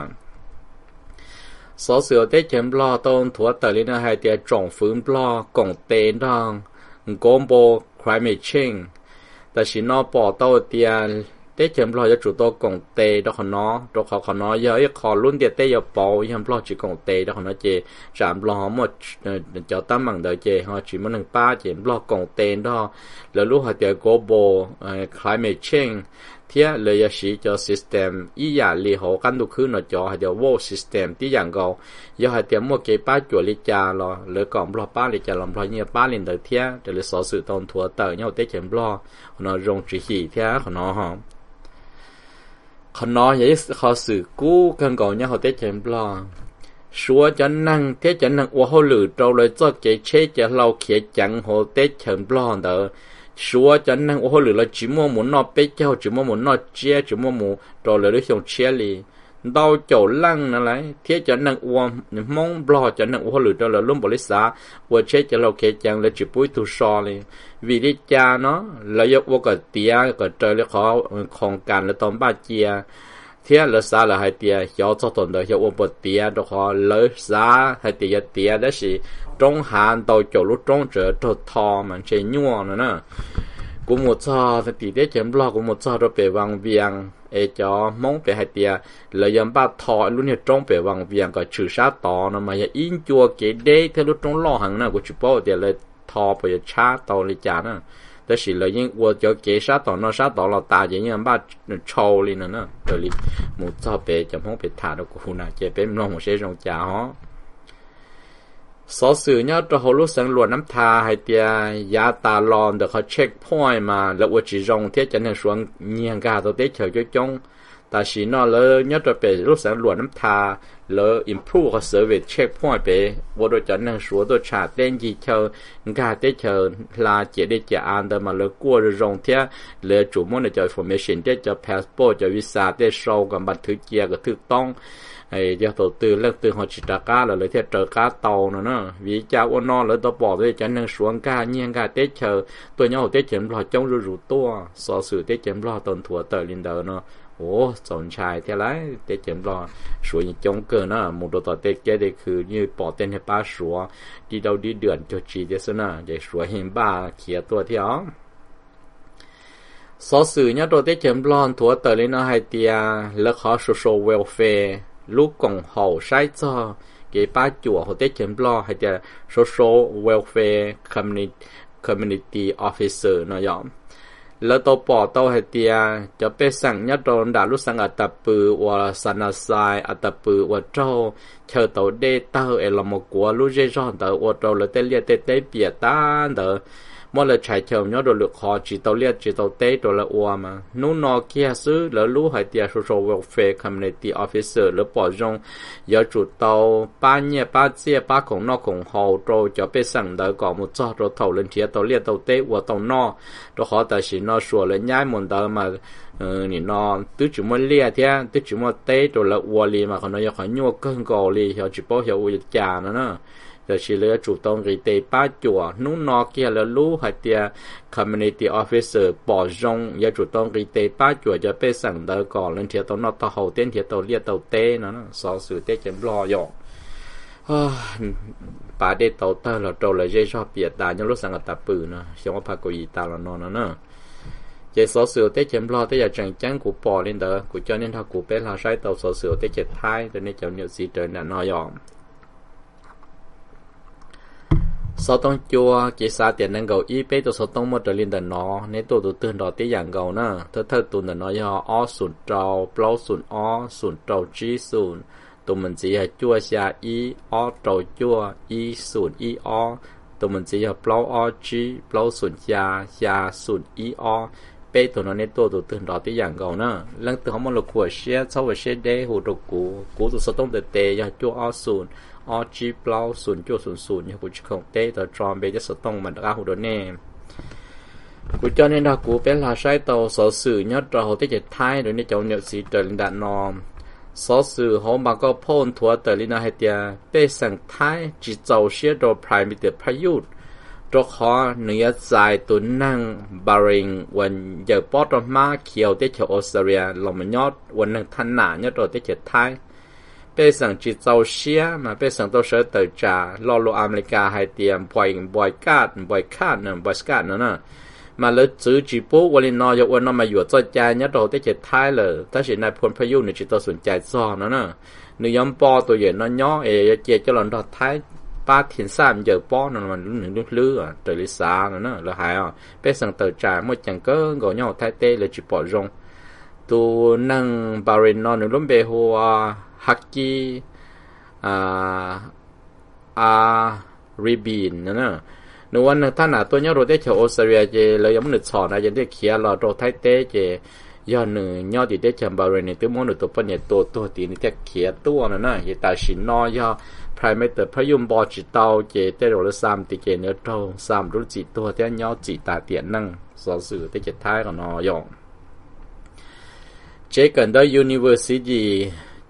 số sửa tết chấm lo tôn thua tờ lên hai tiệt trồng phun lo cổng tên đang gom bộ climate change,แต่สิnó bỏ tàu tiền tết chấm lo cho chủ tàu cổng tê đó còn nó đó họ còn nó giờ họ luôn tiệt tê giờ bỏ chấm lo chỉ cổng tê đó còn nó chỉ giảm lo một cho tám bằng đời chỉ họ chỉ muốn nâng ba chấm lo cổng tên đó là lúc họ tiệt gom bộ climate change thếเลยสิจะ system อีหยาลีเขากันดูคือเนาะจอให้เดี๋ยว wall system ที่อย่างเก่าอย่าให้เตรียมมัวเก็บป้าจั่วลิจาลอหรือก่อนบล็อกป้าลิจาลอมพลอยเนี่ยป้าลินเดอเทียเดี๋ยวเลยสอสื่อตอนทัวเตอร์เนี่ยเตะเข็มบล็อกเนาะรงจีหีเทียเขาเนาะฮะเขาเนาะอย่างเขาสื่อกู้กันก่อนเนี่ยเขาเตะเข็มบล็อกชัวจะนั่งเตะจะนั่งว่าเขาหรือเราเลยจะเกเชจะเราเขียนจังเขาเตะเข็มบล็อกเด้อsố chân năng ô lửa là chỉ mua muốn nó bé cháu chỉ mua muốn nó chia chỉ mua muốn rồi là đứa chồng chia li đau chỗ lăng nó lấy thiết cho năng uom mong blo cho năng uo lử cho là luôn bỏ lấy xá uo chết cho lâu kê chẳng là chỉ bùi tu so lên vì đi cha nó là do uo cả tia cả trời là khó không cản là tóm ba chia thiết là xá là hai tia cho cho tồn đời cho uo bột tia đó họ lấy xá hai tia tia đó là trong hạn đau chỗ lúc trong trở cho thò mà chơi nhua nữa nè cũng một sao thì tỷ tiết chém lo cũng một sao rồi về vàng viang ê cho mong về hai tia lợi dụng ba thọ luôn như trong về vàng viang có trừ sát tỏ nó mà in chua cái đế theo lúc trong lo hàng nào của chú bảo thì là thọ bây giờ cha tàu lấy trả nữa đó là lợi dụng của cho cái sát tỏ nó sát tỏ là ta chỉ như ba trâu lên nữa rồi đi một sao về cho mong về thả được của nào chế bên nó một sẽ rong trả họ số sự nhớ cho họ lúc sáng luôn nắm thà hay tia giá ta lon được họ check point mà là ở chỉ rong thế cho nên xuống nhiên cả tôi tới chờ cho trong ta chỉ nó là nhớ cho về lúc sáng luôn nắm thà là improve họ service check point về vô đôi cho nên xuống tôi trả tên gì chờ cả tới chờ là chỉ để trả an đó mà là qua rồi rong thế là chủ môn để cho information để cho passport cho visa để show còn bản thứ kia cái thứ tông ấy giờ đầu tư lên từ họ chỉ trả cá là lấy theo trợ cá tàu nữa nè vì cha ôn no lấy tao bỏ đi cho nên xuống cá nhiên cá tết chờ tôi nhau tết chém lo trong rồi rủ to so sự tết chém lo tuần thua tờ linh đời nó ố chọn trai theo lái tết chém lo xuống như trong cơ nó một đồ tờ tết cái đâyคือnhư bỏ tên hay ba số đi đâu đi đường cho chỉ để xem nào để xuống hiện ba kiaตัวที่อ๋อso sự nhá đồ tết chém lo thua tờ lên nó hay tiaแล้วเขา social welfare lúc còn hậu sai cho cái ba chùa họ tết chém lo hay là social welfare community community officer nó giống lỡ tàu bỏ tàu hay là cho bé sang nhất rồi đã lúc sang ở tập bự hoặc sana sai ở tập bự hoặc trâu chờ tàu đê tàu ở là một của lúc dễ dàng tàu hoặc trâu là tết liệt tết tết bịa tan tàu mỗi lần chạy chờ nhớ đồ lực họ chỉ tàu liệt chỉ tàu tết rồi là ua mà nô nọ kia xứ lỡ lú hay tiệt social welfare community officer lỡ bỏ rong giờ chủ tàu ba nhẹ ba chia ba khổng nọ khổng hậu rồi cho bé sang đỡ có một chỗ rồi tàu lên thiệt tàu liệt tàu tết và tàu nọ rồi họ ta chỉ nọ sửa lên nhái một đỡ mà nị nọ tứ chỉ muốn liệt thế tứ chỉ muốn tết rồi là ua li mà còn nó giờ khỏi nhua cơn gò li họ chỉ bảo hiểu ua già nữa nè giờ chỉ lấy chủ động cái tây ba chùa nú nọ kia là lú hay tia community officer bỏ rong giờ chủ động cái tây ba chùa cho bé sang đỡ còn lên thiệt tàu nọ tàu hậu tiên thiệt tàu liệt tàu tê nó so sự tê chém lo dọ bà đây tàu tơ là trâu là dây cho biệt đà nhưng lúc sang ở tập bự nè xong có phải có gì ta là nó nó nè vậy số sự tê chém lo tới giờ chẳng chẳng của bỏ lên đỡ của cho nên thằng của bé là sai tàu số sự tê chết thai cho nên cháu nhiều gì trời là nó dọ sau tông chua chỉ xa tiền năng cầu y bé tôi sau tông một trở lên đợt nó nên tôi tôi tưởng đó tới dạng cầu nè thơ thơ tụi nó do o sụn trâu plau sụn o sụn trâu chi sụn tụi mình chỉ là chua xa y o trâu chua y sụn y o tụi mình chỉ là plau o chi plau sụn xa xa sụn y o bé tụi nó nên tôi tôi tưởng đó tới dạng cầu nè lần từ hôm một lúc của xe sau về xe đế hồ đồ cũ cũ tụi sau tông tệ tệ do chua o sụn o chi plau sụn chua sụn sụn như của chiếc không tê tờ tròn bé cho số tông mà đã hồ đồ nè của cho nên là của bé là sai tàu sở sử nhất rồi hồ tê chạy thai rồi nên cháu nhớ gì trời lên đạn nò sở sử hồ mà có phone thua tờ lên hai tia bé sang thai chỉ giàu xe đồ private private cho họ nửa dài tuần năng baring when giờ bót mà kiều tê cho Australia lòng mà nhót when năng thanh nã nhất rồi tê chạy thai bé sang chỉ giàu xe mà bé sang tôi sẽ tự trả lo lo America hai tiệm boy boy card boy card nè boy card nữa nè mà lỡ chữ chỉ bố qua lên nói cho nó mà vừa cho cha nhất rồi tới chết thái lờ ta chỉ này phun phải dùng này chỉ tôi sủng chạy giò nữa nè nếu nhóm po tôi vậy nó nhỏ ê chơi cho lần đó thái ba thiên sam giờ po nó mà nước nước lư à trời lý xa nữa nè là hại à bé sang tự trả một chẳng có gọi nhau thái tê là chỉ bỏ rong tu năng barin nó nữa lắm bề hoa haki à à ribin nữa nè nếu anhท่านน่ะตัวเนี้ยเราได้เที่ยวออสเตรเลียเจเลยยังไม่ได้สอนนะยังได้เขียนเราเราไทยเต้เจย้อนหนึ่งย้อนที่ได้แชมป์บาเรนเนี่ยตัวมันตัวปัญญาตัวตัวตีนี่จะเขียนตัวนั่นน่ะยังแต่สินน้อยย่อไพรเมเตอร์พยุมบอจิตเอาเจได้เราละสามตีเจเนื้อโตสามรู้จิตตัวแต่ย้อนจิตตาเตียนนั่งสอนสื่อได้เจ็ดท้ายของน้อยย่อเจกันได้ University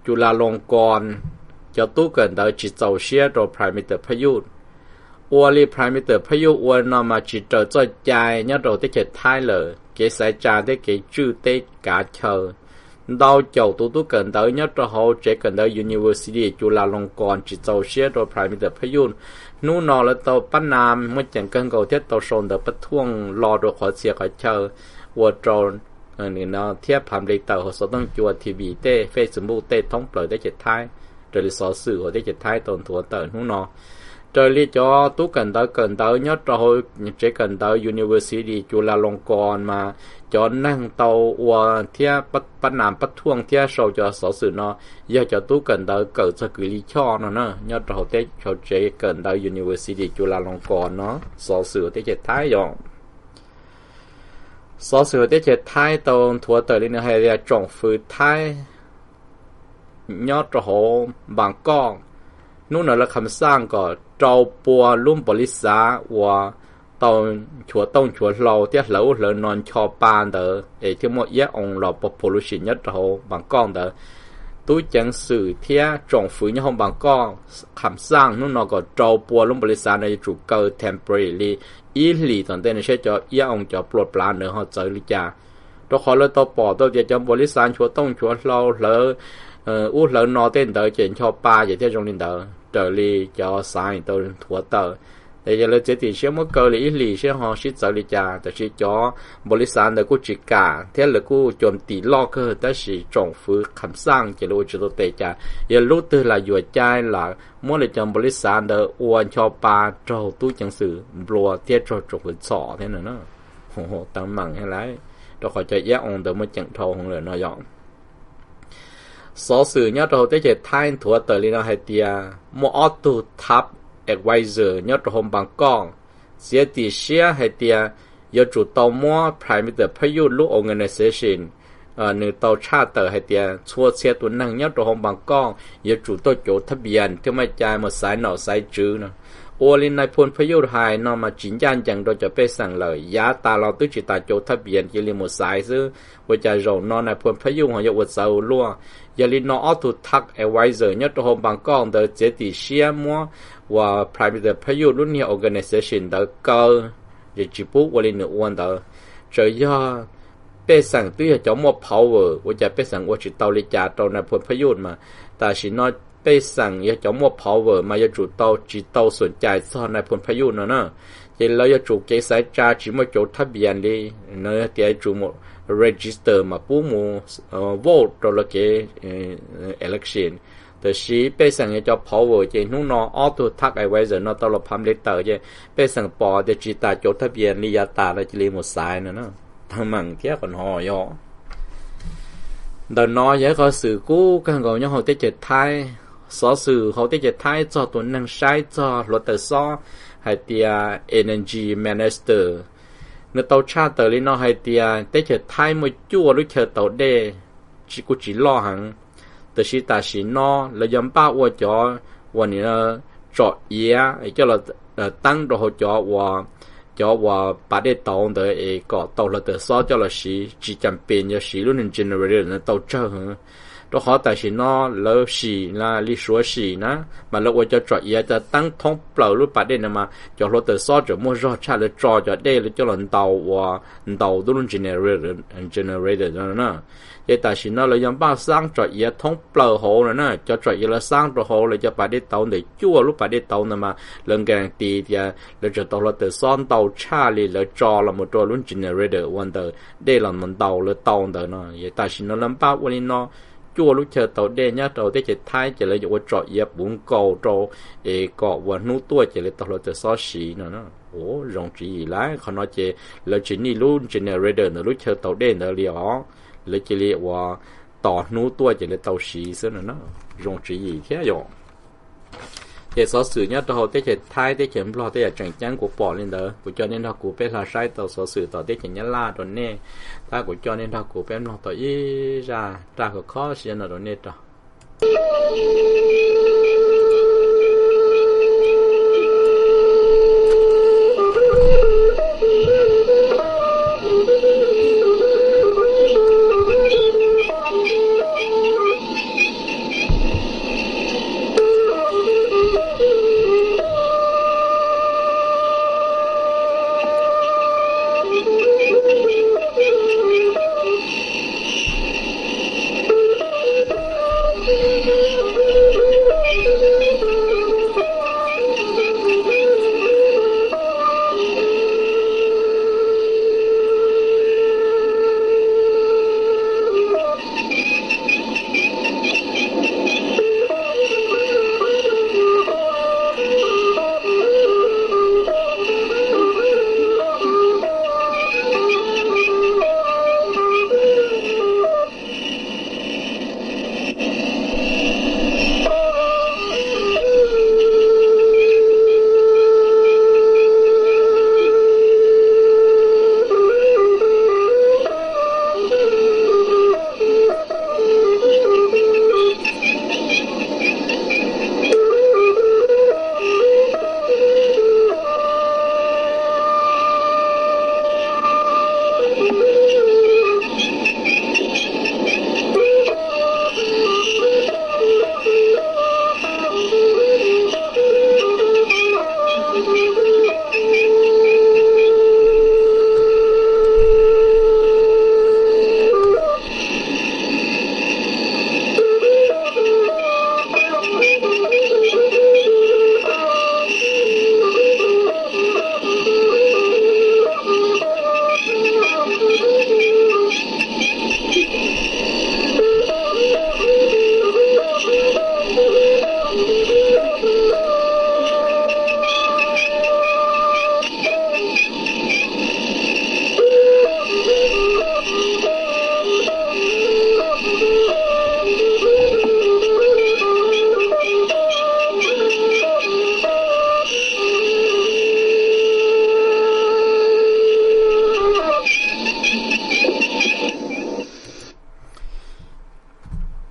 จุฬาลงกรณ์จะตู้เกินเตอจิตเจ้าเชียโดพรายมิเตอร์พยุทธ์วัวลีพรายมิเตอร์พยุทธ์วัวนำมาจิตเจ้าใจใจเนี่ยเราได้เกิดท้ายเลยเกี่ยสายจาได้เกี่ยชื่อได้กาเชอดาวเจ้าตู้ตู้เกินเตอเนี่ยเราเขาเจอเกินเตอ University จุฬาลงกรณ์จิตเจ้าเชียโดพรายมิเตอร์พยุทธ์นู่นนอแล้วเตอปั้นนามเมื่อจังเกินเก่าเทียบเตอโซนเตอประท้วงรอโดยขอเสียขอเชอวัวโจนนี่เนาะเทียบผ่านเลยเตอเขาต้องจัวทีวีเต้เฟซบุ๊กเต้ท้องเปล่าได้เจ็ดท้ายโดยสอสื่อเขาได้เจ็ดท้ายตอนถัวเตอนู่นเนาะโดยลีจอตู้กันเตอเกินเตอยอดเราเจกันเตอ University จุฬาลงกรณ์มาจอนั่งเตาวัวเทียบปัญนามปัดท่วงเทียโซจอสอสื่อเนาะอยากจะตู้กันเตอเกิดสกุลีช่อเนาะเนาะยอดเราได้เขาเจเกินเตอ University จุฬาลงกรณ์เนาะสอสื่อได้เจ็ดท้ายยองสอสื่อได้เจ็ดท้ายตอนถัวเตอเลยนะให้เรียกจงฝืนท้ายยอดเราบางก้องนู่นน่ะละคำสร้างก็เจ้าปัวลุ่มบริษาว่าตอนชัวต้องชัวเราเที่ยวเหลาเหลานอนชอปานเด้อเอที่หมดแยกองเราปพลุชินยัดเราบางก้องเด้อตู้จังสื่อเที่ยจงฝืนยังห้องบางก้องคำสร้างนู่นน่ะก็เจ้าปัวลุ่มบริษาในจุดเกิด temporary อีหลีตอนเต้นใช่จะแยกองจะปลดปลาเนื้อเขาเจอลิจ่าตัวขอเลยตัวปอตัวเดียวจะบริษาชัวต้องชัวเราเหลอเอ่ออู้เหลานอเต้นเด้อเจนชอปาอย่างที่ตรงนี้เด้อเจอลีจะสายตัวถัวเตอแต่จะเลยเจติเชื่อมั่วเกาหลีอิหลีเชื่อฮอชิจาริจาแต่ชิจอบริษัทเด็กกูจิกาเที่ยวเลยกูโจมตีล็อกเกอร์แต่สิจงฟื้นคำสั่งจะรู้จุดเตจาอย่ารู้ตัวละอยู่ใจละมั่วเลยจำบริษัทเด็กอวนชอปาโจตู้จังสื่อบลัวเที่ยวโจจงฟื้นสอเท่านั้นเนาะโอ้โหตั้งมั่งให้ไรเราขอจะแยกองเดิมมาจังทองเลยน้อยองสอสื่อเนี่ยเราได้เจอท้ายถัวเตอร์ลีนาไฮเตียมออตูทับเอ็กไวเซอร์เนี่ยเราหงบางกองเสียติเชียไฮเตียยอจุดต่อมัวพรายมิเตอร์พยุลุองเงินเซชันเอ่อหนึ่งต่อชาเตอร์ไฮเตียชัวเสียตัวนั่งเนี่ยเราหงบางกองยอจุดต่อโจทะเบียนที่ไม่จ่ายมาสายหน่อสายจื้อนะโอลินในพลพยุหายนอมาจินยันจังเราจะไปสั่งเลยยาตาเราตุ้จิตาโจทะเบียนกิลิมุสายซื้อว่าจะเรานอนในพลพยุหอยวัดเสาลัวยาลินออตุทักเอไวเซอร์เนี่ยตัวหงบางกองเดอเจติเชียมัวว่าพรายมิเตอร์พยุรุ่นนี้ organization เดอเกิร์จะจิบุวลินอวนเดอเจอยาไปสั่งตุ้ยจะมอบ power ว่าจะไปสั่งว่าจิตตาลิจาตอนในพลพยุมาแต่สินอไปสั่งอย่าจะมั่ว power มาอย่าจุดเตาจีเตาสนใจซ่อนในผลพยุนนะเนอะยังเราอย่าจุดเกสายจ่าจีมาจุดทะเบียนเลยเนื้อเดี๋ยวจุดมั่ว register มาปุ๊บมั่วเอ่อ vote ตัวละเกเอ่อ election แต่ชีไปสั่งอย่าจะ power เจนุ่งนอ auto ทักไอไว้จะนอตลอดพัมเลเตอร์เจไปสั่งปอเดี๋ยวจีตาจุดทะเบียนลียาตาเราจะเลี้ยงหมดสายนะเนอะทำมั่งเที่ยวกันห่อยอเดินน้อยยังก็สื่อกู้กันก่อนยังเขาได้เจ็ดไทยสอสื่อเขาได้จะท้ายจอตัวนั่งใช้จอรถเตอร์ซอให้เตีย energy minister เนื้อเตาชาเตอร์ลินอให้เตียได้จะท้ายมวยจั่วหรือเธอเตาเดจิกุจิล้อหังแต่ชิตาชินอแล้วยำป้าว่าจอวันนี้นะจอเอียไอ้เจ้าเราตั้งตัวเขาจอว่าจอว่าปาได้เตาเดอเอก็เตารถเตอร์ซอเจ้าเราสีจีจำเป็นจะสีรุ่น generator เนื้อเตาเจ้าหังตัวเขาแต่สินอเลิสีนะลิชัวสีนะมาแล้วว่าจะจอดเอียจะตั้งท้องเปล่าหรือปะเด่นมาจอดรถเตอร์ซอจะมั่วรอชาเลยจอจะได้เลยจะหล่นเตาว่าเตาตัวรุ่น generator generator นั่นนะยังแต่สินอเลยยังบ้าสร้างจอดเอียท้องเปล่าโหนั่นนะจะจอดเอียแล้วสร้างตัวโหเลยจะปะเด่นเตาเดี๋ยวจั่วหรือปะเด่นเตานั่นมาเรื่องการตีเดียแล้วจะตัวรถเตอร์ซอนเตาชาเลยแล้วจอละหมดตัวรุ่น generator วันเตอร์ได้หล่นมันเตาเลยเตาเตอร์นะยังแต่สินอลำบ้าวันนี้เนาะจั่วลูกเชอเต่าเด่นเนี่ยเต่าได้จะท้ายจะเลยว่าจอดเย็บบุ้งเก่าโตเอก็วันนู้ตัวจะเลยตลอดจะซ้อสีเนาะเนาะโอ้รองจีหลายเขาเนาะเจแล้วจีนี่รุ่น generator เนาะลูกเชอเต่าเด่นเนาะเรียกอ๋อเลยจะเรียกว่าต่อนู้ตัวจะเลยเต่าสีซะเนาะเนาะรองจีแค่ยองเจ้าสื่อเนี่ยตัวเขาได้จะท้ายได้จะรอได้จะจังจังกูปอเลยเด้อกูจอเนี่ยถ้ากูเป็นลาใช้ตัวสื่อต่อได้จะเนี่ยล่าตัวเนี่ยถ้ากูจอเนี่ยถ้ากูเป็นรอตัวยี่จ้าจ้าก็ข้อเสียนตัวเนี่ยต่อ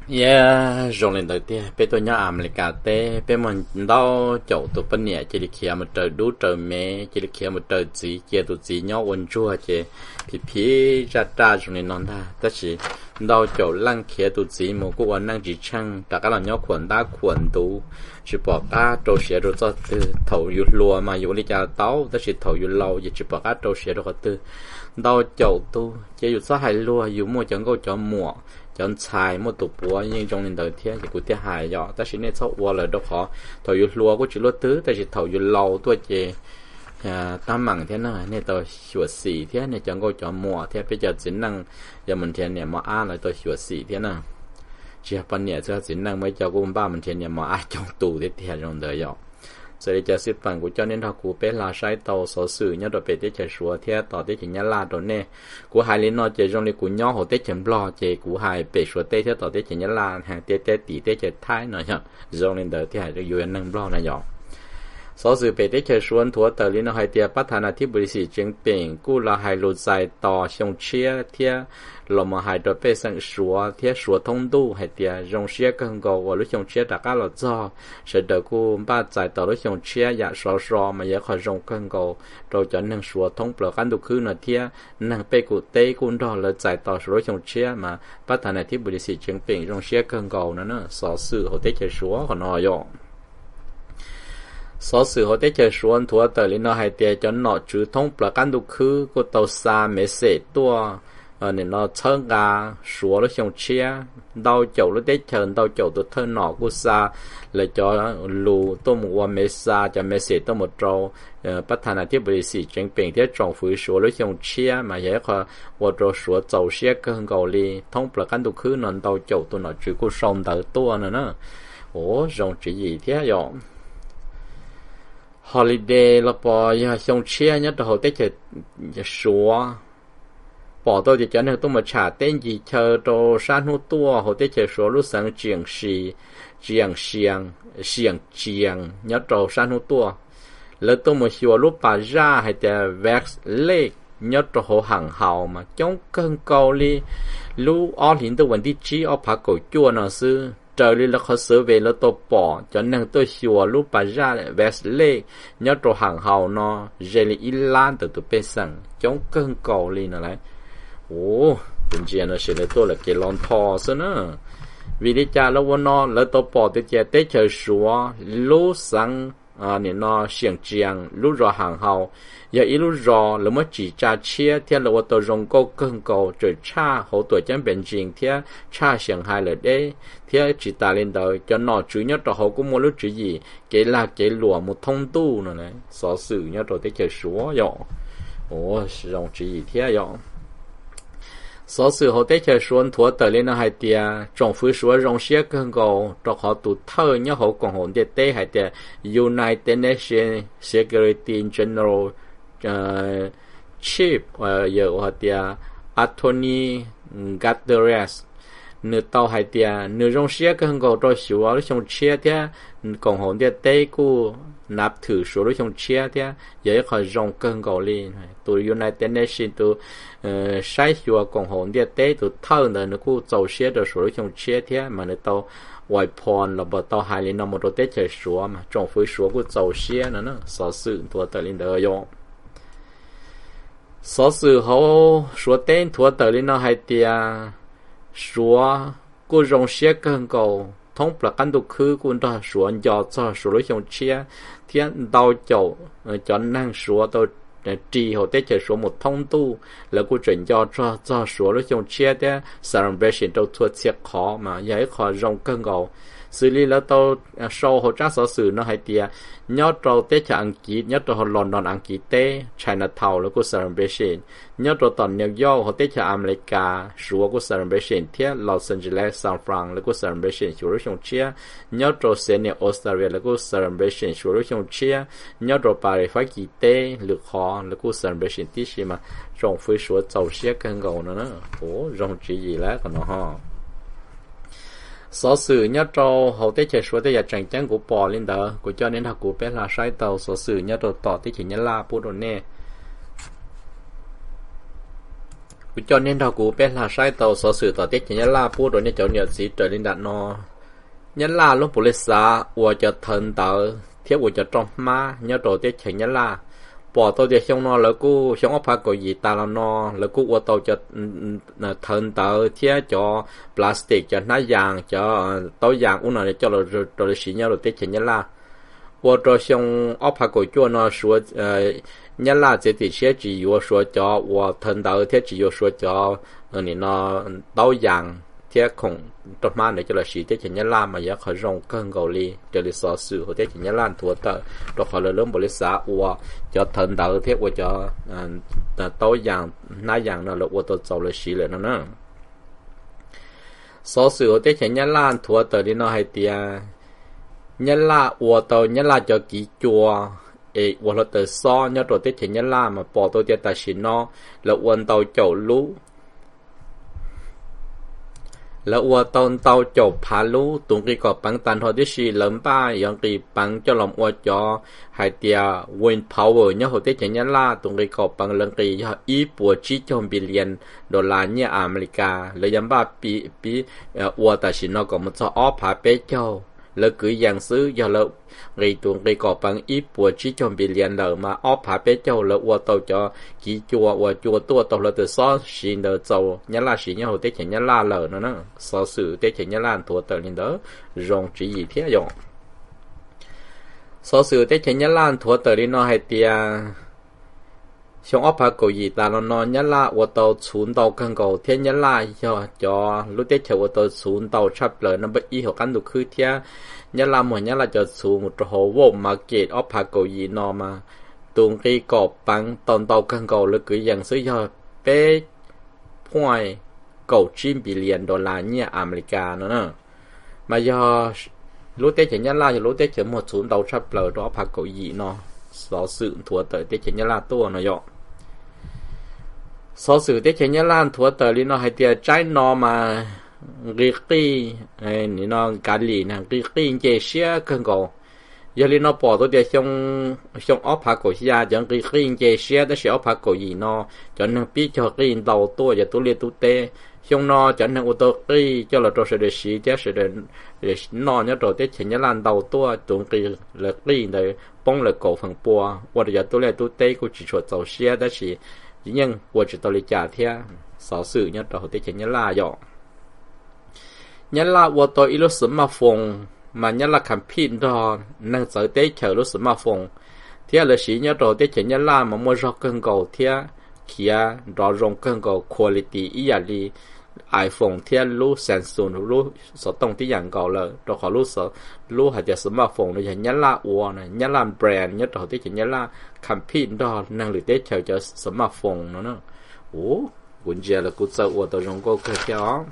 yeah rồi lên đầu tiên bé tôi nhớ America té bé mình đau chậu tụi bên nhẹ chỉ được kia một trời đú trời mẹ chỉ được kia một trời gì kia tụi gì nhớ quên chua chứ thì phía ra ra rồi nên non ta tất chỉ đau chậu lăng kia tụi gì một cô anh năng chỉ chăng cả các là nhớ quần đá quần tú chỉ bỏ cá trâu xẻ rồi cho từ thầu yu lùa mà yu đi chả táo tất chỉ thầu yu lâu chỉ bỏ cá trâu xẻ rồi từ đau chậu tu chỉ yu sao hay lùa yu mua chẳng có cho mua chọn xài một tụ búa nhưng trong年代天就古啲係咗，但是呢做我嚟都可，頭要攞嗰隻攞tử，但是頭要漏多隻，誒單盲天啦，呢度學時天呢整個做磨天，比較只能有問天呢冇啱嚟到學時天啦，只係半年就只能咪做個八問天呢冇啱用度啲天用得有。所以จะสิบปันกูเจ้าเน้นทากูเป็นลาใช้โตสอสื่อเนี่ยโดยเป็นเตจชัวเทียต่อเตจเนี่ยลาโดนเน่กูหายลิ้นนอเจจงเลยกูย่อหัวเตจบลอเจกูหายเป็ดชัวเตเทียต่อเตจเนี่ยลาหางเตเตตีเตจท้ายหน่อยฮะจงเลยเดอที่หายจะอยู่นั่งบลอนะยอสอสื่อเป็นเตจชัวถัวเตอลิ้นหายเตียพัฒนาที่บริสิจึงเป็นกูลาหายหลุดใจต่อชงเชียเทียลมหายโดยเป็นสังชัวเทียชัวทงดูหายเตียจงเชียกันก็ว่าลุชงเชียตะก้าหลอดจ่อเสด็จกูบ้าใจต่อลุชงเชียอยากสอสอมาอยากขอจงกันก็เราจะนั่งชัวทงเปลือกกันดูคืนเทียนั่งไปกูเตะกูรอเลยใจต่อลุชงเชียมาพัฒนาที่บริสิจึงเป็นจงเชียกันก็นั่นน่ะสอสื่อหัวเตจชัวขนอยอสอสื่อหัวเตจชัวถัวเตอลินอหายเตียจนหนอจื้อทงเปลือกกันดูคือกูเตาซาเมเสตัวờ nên nó chớn gà sủa nó xong chia đau chậu nó tết chờn đau chậu từ thân nọ của xa là cho lù tôi một qua mê xa cho mê xế tôi một trâu bắt thành là tiếp bởi sĩ chẳng bình thiết trọng phứ sủa nó xong chia mà dễ khó qua trâu sủa chậu xế cơn cầu li thông bởi căn tục khứ nên đau chậu tôi nó chỉ có sông đỡ tua nữa nữa ủa rộng chỉ gì thế rồi holiday là bỏ xong chia nhất là hồi tết chợ sủa bỏ tôi thì cho nên tôi mà trả tên gì chờ cho san hô tua hoặc tên chờ số lúc sáng chuyện gì chuyện xiang xiang chiang nhớ cho san hô tua lỡ tôi mà xua lúc bà ra hay là vex lệ nhớ cho hồ hàng hào mà chống cơn cầu li lúc ở hiện tôi vẫn đi chỉ ở phá cổ chua nào sư trời li là khó xử về là tôi bỏ cho nên tôi xua lúc bà ra vex lệ nhớ cho hàng hào nó dễ li ilan từ từ bên sẵn chống cơn cầu li nào lại ồ, bên kia nó sẽ lấy tôi là cái lon thò xí nữa, vì đi cha nó vẫn nó lấy tôi bỏ tới kia tới chơi xóa, lúc sáng à nên nó xiang chiang, lúc rồi hàng hào, giờ ít lúc rồi lúc mới chỉ cha chia, thì là tôi tôi dùng câu cưng câu trời cha, hậu tuổi chẳng bên chuyện thì cha xiang hai là đấy, thì chỉ ta lên đời cho nó chủ nhất là hậu cũng một lúc chỉ gì, cái là cái lúa một thông tu nữa này, sở sử nhất rồi tới chơi xóa rồi, ồ, dùng chỉ gì thế rồi sở sự hậu tế chờ xuân thua tờ lên nó hai tia trong phứ số rong xía cơn cầu cho họ tụt thơ nhớ hậu còn hồn tế tế hai tia United Nations Security General uh, Chief uh, giờ họ tia Anthony Guterres nửa tàu hai tia nửa rong xía cơn cầu cho số ở trong chia tia còn hồn tế tế của nạp thử số đối trong chia thế giờ họ rong cơn cầu lên tụi United Nations tụi sai số cộng hồn địa tế tụi thâu nữa nó cũng giàu xe được số đối trong chia thế mà nó tàu ngoại phòn là bờ tàu hai lên năm một đôi tế chơi số mà trong phơi số cũng giàu xe nữa nó sở sự tụi tờ lên đời yo sở sự họ số tên tụi tờ lên nó hai tia số cũng rong xe cơn cầu thông là căn tục khứ cũng đó số nhỏ cho số đối trong chia thiên đau chậu cho năng số tôi trì hồ tế chờ số một thông tu là cô chuyển cho cho cho số đối trong chia thế celebration đâu thua thiệt khó mà giải khó rong cơn cầu xử lý là tôi sau hồ trác sở sử nó hay tia nhớ trâu tế cho Anh Kỳ nhớ trâu hồ London Anh Kỳ tế Chinatown là cô celebration nhớ trâu toàn New York hồ tế cho America số cô celebration thế Los Angeles San Fran là cô celebration số đối trong chia nhớ trâu Sydney Australia là cô celebration số đối trong chia nhớ trâu Paris phải kỳ tế lực khó là cô celebration tí xí mà trong phía số giàu xe cân cầu nữa ủa rong chỉ gì lá còn nó ho sở sử nhớ trâu hậu tế chơi số tế giả chẳng chẳng của bò lên đó của cho nên học của bé là sai tàu sở sử nhớ trâu tỏ tế chỉ nhớ la bố đồ nè cho nên đó cú bé là sai tàu sở sự tàu tiết chỉ nhớ là bố rồi nên cháu nhớ gì trở lên đạn nó nhớ là lúc bố lê xa và cho thần tàu thiết của cho trong má nhớ đồ tiết chỉ nhớ là bỏ tàu tiết xong nó là cú xong ốp phá gì ta là nó là cú của tàu cho thần tàu thiết cho plastic cho ná vàng cho tàu vàng uống này cho là rồi là xí nhớ đồ tiết chỉ nhớ là và cho xong ốp phá cổ chua nó số nhớ là chỉ thì sẽ chỉ yếu số cho và thần đạo thiết chỉ yếu số cho người nó tàu vàng thiết không trong má này cho là sĩ thiết chỉ nhớ là mà giờ khỏi rong cơn gầu li cho lý do sự hoặc thiết chỉ nhớ là thua tờ rồi khỏi là lớn bộ lý xã và cho thần đạo thiết và cho tàu vàng ná vàng nó là và tàu giàu là sĩ lại nó nữa số sự hoặc thiết chỉ nhớ là thua tờ đi nó hay tia nhớ là và tàu nhớ là cho kỹ chùa ê và là từ so nhớ rồi tiết chỉ nhớ là mà bỏ tôi tiết ta xin nó là quân tàu chậu lú là quân tàu tàu chậu phá lú tụng cái cọp bằng tàn hồi tiết xì lớn ba yang cái bằng cho lòng quân cho hai tia wind power nhớ hồi tiết chỉ nhớ là tụng cái cọp bằng lần cái ý bùa chỉ trong billion đô la như America là yang ba bị bị quân ta xin nó còn một số ốp phá bé châu là cứ dạng xứ do là người tuần người có bằng ít bùa chỉ trong bị liền lợ mà ốp hạ bé châu là qua tàu cho chỉ chùa và chùa tua tàu là từ xó xin đờ dầu nhớ là xin nhớ hồi tết nhớ là lợ nữa nè xó sự tết nhớ là thua tờ lên đó rong chỉ gì thế rồi xó sự tết nhớ là thua tờ lên nó hay tia xong ốp hạ cổ gì ta nó nó nhớ là qua tàu xuống tàu cần cầu thế nhớ là cho cho lúc tết chờ qua tàu xuống tàu sắp lời nó bị ý học ăn được khứ thế nhớ là một nhớ là cho xuống một hồ vô mà kẹt ốp hạ cổ gì nó mà tuồng cái cọp bằng tàu tàu cần cầu là cứ dần sử cho bé point cầu chim bị liền đô la như America nữa nè mà do lúc tết chỉ nhớ là lúc tết chờ một xuống tàu sắp lời đó ốp hạ cổ gì nó số sự thua tới tết chỉ nhớ là tua nó dọ số sự tết chỉ nhớ là thua tới li nó hay tiệt trái nó mà rì kì này nó cá lì nè rì kì chế xía cơn cầu giờ li nó bỏ tôi tiệt trong trong ốp hạ cổ xia chẳng rì kì chế xía đó sẽ ốp hạ cổ gì nó cho nên biết cho cái đầu tua giờ tôi liên tu tê trong nó chẳng nên ô tô kì cho là tôi sẽ để xí chứ sẽ để nó nhớ rồi tết chỉ nhớ là đầu tua tụng kì là kì này bông là cổ phần bùa và giờ tôi lại tôi tây của chỉ chuột dầu xe đó chỉ nhưng và chỉ tôi lại trả theo sáu sự nhất rồi tôi chỉ nhớ là dọ nhớ là và tôi ít lúc sớm mà phòng mà nhớ là campaign đó năng giới tết chờ lúc sớm mà phòng thế là chỉ nhớ rồi tôi chỉ nhớ là mà mua rau cân cầu thế kia rau rong cân cầu quality ý là đi iPhone thế lúc Samsung lúc số tông tí dạng cầu là rồi họ lúc số lúc hay là smartphone này nhớ là uo này nhớ là brand nhớ rồi tí nhớ là campaign đó năng lực tết chờ cho smartphone nó nữa ủa vấn đề là cũng sợ uo tôi dùng cô cái theo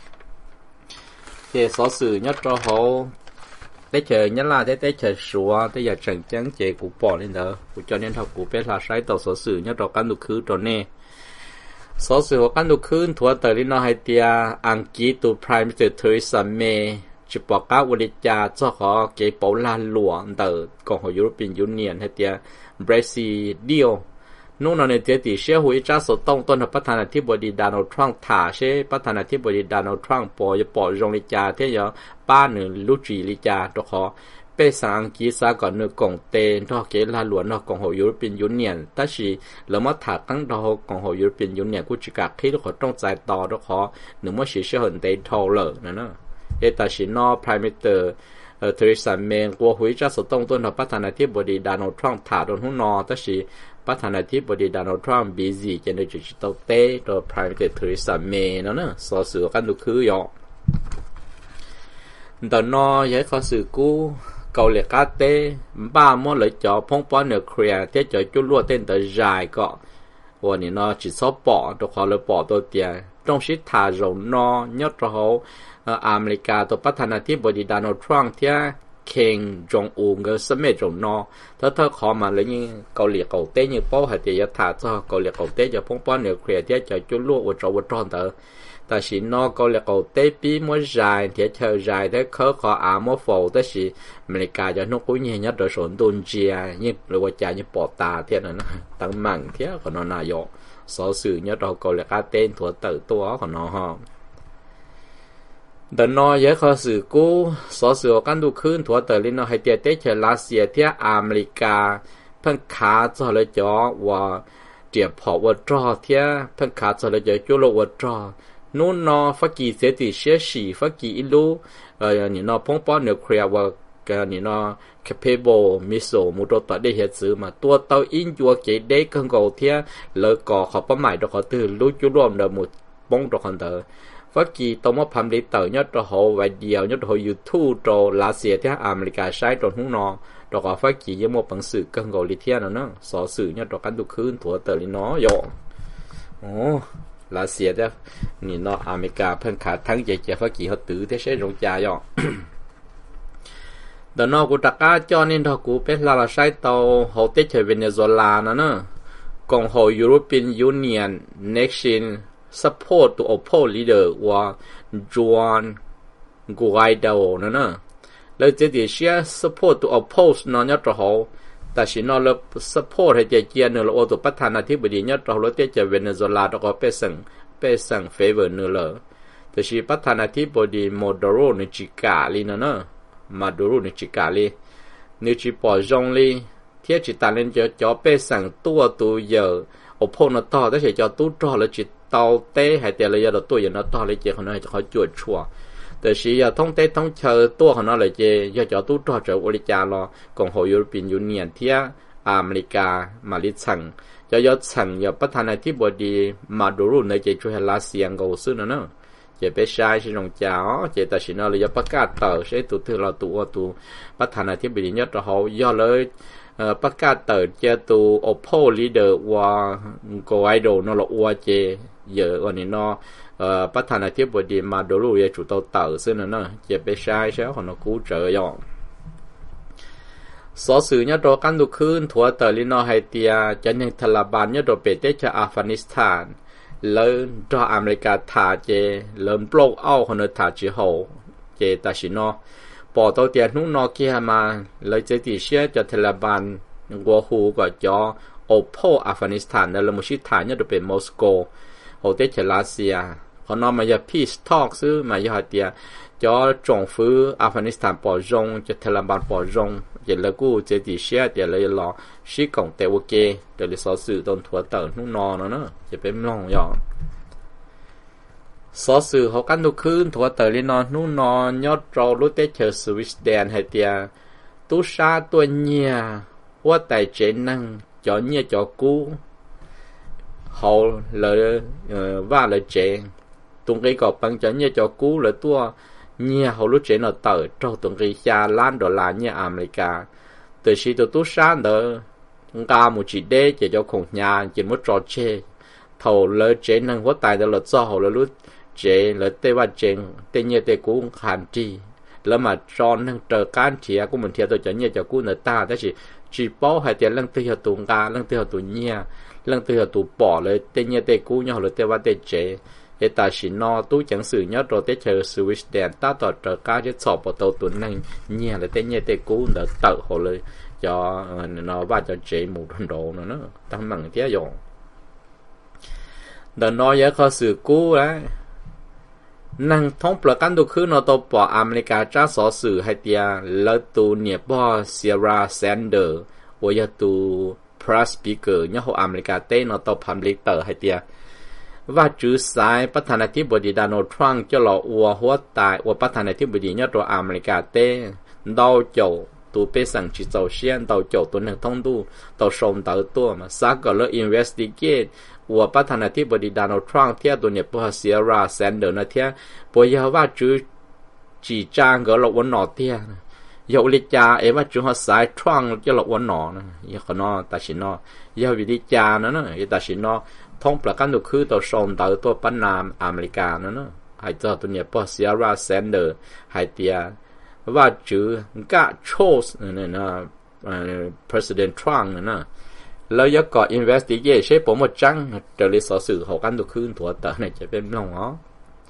thì số sự nhớ cho họ tết chờ nhớ là tết tết chờ số tết giờ chẳng chẳng chế cũng bỏ lên đó cũng cho nên học cũng biết là sai tàu số sự nhớ cho căn được khứ rồi nè số sự của căn được khứ thua tới nó hay tia anh ký từ Prime Minister Theresa May chỉ bảo các quốc gia cho họ cái bảo la lụa từ cộng hòa European Union hay tia Brexit dealนู่นนั่นเนี่ยที่เชื่อหัวจ้าสตองต้นประธานาธิบดีโดนัลด์ทรัมป์ถ่าเช่ประธานาธิบดีโดนัลด์ทรัมป์ปล่อยปล่อยลงลิจาที่ยอป้าหนึ่งลุจีลิจาตัวเขาเป็นสังกีสาก่อนหนึ่งกงเตนที่เกลาหลวนของของยุโรปยูเนียนแต่สิเรามาถ่าตั้งดอกของของยุโรปยูเนียนกูจิกาที่เขาต้องใจต่อตัวเขาหนึ่งว่าเชื่อหันเตนทอลเลยนั่นนะเอแต่สินอพรีเมียร์เอ่อเทเรซาเมย์กัวหัวจ้าสตองต้นประธานาธิบดีโดนัลด์ทรัมป์ถ่าโดนหุ่นนอแต่สิประธานาธิบดีโดนัลด์ทรัมป์บีซีจะในจุดที่ต้องเตะตัวพรีเมียร์เทเรซาเมย์นั่นนะสอสื่อกันดูคือยอตอนนอยัยเขาสื่อกู้เกาหลีกาเต้บ้ามั่วเลยจ่อพงป้อนเนื้อเคลียร์เที่จ่อจุลวดเต้นแต่ใจก็วันนี้นอจิตซอปอตัวเขาเลยปอตัวเตียต้องชิดถ่าโรงนอยอดเขาอเมริกาตัวประธานาธิบดีโดนัลด์ทรัมป์เที่ยเข่งจงอูเงสมัยจงนอถ้าเธอขอมาเลยนี่เกาหลีเกาเต้ยังป้อให้เตียถ่าเจ้าเกาหลีเกาเต้จะพงป้อนเนื้อเคลียร์เที่จ่อจุลวดวัดจวัดจอนเตอแต่สินอก็เลยเขาเตปีมัวใจเทียเชอใจแต่เขาขออามัวโฟแต่สิอเมริกาจะนกกุ้งเนี่ยยัดโดยสนตุนเจียยิ่งหรือว่าใจยิ่งปอดตาเทียนั้นนะตั้งมั่งเทียของนายกสอสื่อยัดเราก็เลยการเต้นถั่วเติร์ตัวของนอฮอเดินนอเยอะเขาสื่อกู้สอสื่อกันดูขึ้นถั่วเติร์ลินอให้เตียเตเชรัสเซียเทียอเมริกาเพิ่งขาจะเลยจ่อว่าเจียบพอว่าจอเทียเพิ่งขาจะเลยจ่อจุลว่าจอนู่นนอฟักกี้เสียติเสียสีฟักกี้อิลูเอ่อนี่นอพงป้อนนิวเคลียร์ว่ากันนี่นอ capable missile มุดตัวได้เห็นซื้อมาตัวเตาอินยัวเกเด็กกันกูเทียเลยก่อเขาป้าใหม่ตัวเขาตื่นรู้จุดรวมเดิมหมดป้องตัวคนเตอฟักกี้ตัวมาพัมลิเตอร์ยอดตัวเขาไว้เดียวยอดตัวยูทูบตัวลาเซียที่อเมริกาใช้ตัวหุ่นนอตัวก็ฟักกี้ยังหมดปังสื่อกันกูลิเทียนเนาะสอสื่อยอดตัวกันตุคืนถั่วเตอร์ลินอยอโอ้ลาเซียเนี่ยนี่เนาะอเมริกาเพิ่งขาดทั้งใจเจ้าฟักกี้เขาตื้อที่ใช้โรงจ่ายอเดี๋ยวนอกูตะก้าจอนี่ทอกูเป็นลาลาใช้เตาเขาเตะเฉยเวเนซุเอลานะเนาะกองเขายุโรเปียนยูเนียนเน็กชิน support to oppose leader ว่าจวนกูไอเดานะเนาะแล้วจะดีเชีย support to oppose นอนยอดตัวเขาแต่สินอเรา support ให้เจียเจียเนื้อเราโอตัวประธานาธิบดียอดเราเตะเฉยเวเนซุเอลาตัวก็ไปสั่งไปสั่ง favor เนื้อเลยแต่สิประธานาธิบดีโมโดโรในจิกาลีนะเนาะมาดูรูในจิกาลีในจิปอจงลีเทียจิตาเลนจะจ่อไปสั่งตัวตัวเยอะโอพนต่อแต่เฉยจ่อตู้จ่อแล้วจิตเตาเต้ให้เตะเลยยาตัวอย่างนั้นต่อเลยเจ้าคนนั้นจะเขาจวดชัวแต่สิอย่าท่องเต้ท่องเชอตัวของนั้นเลยเจ้อย่าจ่อตู้จ่อจะบริจาครอกองหอยยุโรปีนยูเนียนเทียอเมริกามาลิสั่งจะยอดสั่งอย่าประธานาธิบดีมาดูรูในเจ้าช่วยลาเซียงกูซึ่งนั่นเนาะเจ้าไปใช้ชิลงจ้าเจ้าแต่ชินอเลยจะประกาศต่อใช้ตัวที่เราตัวตัวประธานาธิบดียอดเขาย่อเลยประกาศต่อเจ้าตัวโอโพลีเดอร์ว่าโกไอโดนอลอวเจเยอะกว่านี้เนาะประธานาธิบดีมาดูรูจะจุดต่อต่อซึ่งนั่นเนาะเจ้าไปใช้ใช้ของเรากู้เจอยอสอสื่อเนี่ยตัวกันดูขึ้นถั่วเตอร์ลินอไฮเตียจะยังทลาบานเนี่ยตัวเปเตจากอัฟกานิสถานเริ่มจากอเมริกาถาเจเริ่มปลุกเอาคนถาจีโฮเจตาชิโนปอตัวเตียนุ่งนอเกียมาเลยเจติเชียจะเทเลบานกัวฮูก็จอโอโพอัฟกานิสถานในลมุชิฐานเนี่ยจะเป็นมอสโกโฮเตเชลาเซียเขานอมายาพีสทอกซื้อมายาเตียจอจงฟื้นอัฟกานิสถานปอจงจะเทเลบานปอจงเจแล้วกูเจติเชียเดี๋ยวเลยรอชิกงเตวเกเดี๋ยวเลยสอสื่อตนถั่วเตอร์นุ่งนอเนาะจะเป็นน้องยอสอสื่อเขากันดูขึ้นถั่วเตอร์ลินอนนู่นนอนยอดเราลุเตเชอร์สวิสแดนให้เตียตู้ชาตัวเนียหัวไตเจนังจอเนียจอกู้เขาเลยเอ่อว่าเลยเจตรงนี้ก็ปังจอเนียจอกู้เลยตัวเนียเขาลุเจนเอาเตอร์เจ้าตรงนี้ยาล้านดอลลาร์เนียอเมริกาแต่ชีตัวตู้ชาเดอกามุจิเดจะจะคงยาจินมุดจอเชเท่าเลยเจนังหัวไตเดลจ่อเขาเลยลุเจเลยเตว่าเจงเตเนียเตกู้ขันจีแล้วมาจอนนั่งเจอการเทียกูเหมือนเทียตัวจะเนียจะกู้เนตาแต่สิจีป้อให้เตียเรื่องเตียตุงกาเรื่องเตียตุเนียเรื่องเตียตุป่อเลยเตเนียเตกู้เนี่ยเลยเตว่าเตเจเอตาชินอตู้จังสื่อเนี่ยตัวเตเชอร์สวิสแดนต้าต่อเจอการจะสอบปตัวตุนนั่งเนียเลยเตเนียเตกู้เนตเตอเขาเลยจะเนาะว่าจะเจหมู่ทันโดนเนาะตั้งมั่งเทียยองเดินน้อยเยอะเขาสื่อกู้แล้วนั่งท้องประกันดูขึ้นเอาตัวปออเมริกาจ้าสอสื่อให้เตียแล้วตัวเนี่ยบอเซียร่าแซนเดอร์ว่าจะตัวพระสปีกเกอร์เนี่ยเขาอเมริกาเต้นเอาตัวพัมลิเตอร์ให้เตียว่าจื้อสายประธานาธิบดีโดนัลด์ทรัมป์จะหล่ออัวหัวตายว่าประธานาธิบดีเนี่ยตัวอเมริกาเต้ดาวโจตัวไปสั่งจิตเจ้าเชียนดาวโจตัวหนึ่งท้องดูตัวชมตัวตัวมาซักก็เลย investigateว่าประธานาธิบดีโดนัลด์ทรัมป์เทียตัวเนี่ยพวกเซียร่าแซนเดอร์นะเทียพวยาว่าจื้อจีจางก็หลอกวันหนอเทียยาวิจาเอว่าจื้อหัวสายทรัมป์จะหลอกวันหนอนะยาขนอตาชินอยาวิจานะนะยาตาชินอท้องประกันตัวคือตัวชมตัวตัวปันนามอเมริกานะนะให้เจ้าตัวเนี่ยพวกเซียร่าแซนเดอร์ให้เตียว่าจื้อกะโชสเนี่ยนะ president Trump นะนะแล้วยังก่อ investigate ใช่ผมว่าจังเดี๋ยวเลยสอสื่อเขากันตัวขึ้นถั่วเตอร์เนี่ยจะเป็นน้องอ๋อ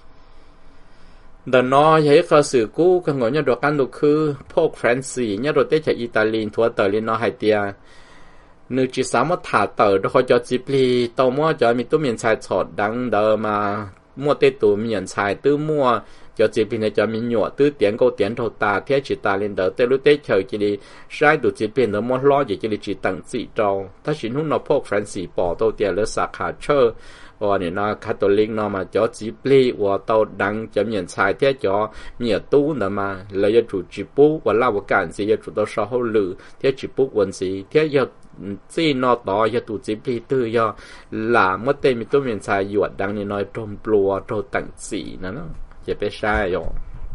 đợt nó thấy khó xử cũ cái ngồi nhớ đồ ăn đồ khứ Pope Francis nhớ đồ tết chạy Italy thua tờ lên nó hai tia nữ chỉ sáng mất thả tờ đó khỏi cho dịp li tàu mua cho mình tụi mình xài chọt đắng đờ mà mua tết tụi mình xài tư mua cho dịp li này cho mình nhọ tư tiền câu tiền thầu ta thế chỉ ta lên đờ tết lúc tết chờ chỉ đi sai tụi dịp li nó mua lo gì chỉ đi chỉ tặng chỉ trâu ta chỉ lúc nó Pope Francis bỏ tàu tiền lỡ sạc hạ chơi và này nó Catholic nó mà cho dịp li và tàu đắng cho mình xài thế cho mình tu nữa mà lấy cho chủ chỉ bút và lao vào cảnh gì cho chủ tàu sau hậu lử thế chỉ bút quần gì thế giờ chỉ nó đó giờ tụi dịp li tư giờ là mất tên mình tụi mình xài dọa đắng này nói trôm plua trâu tặng chỉ nóจะไปใช่หรอ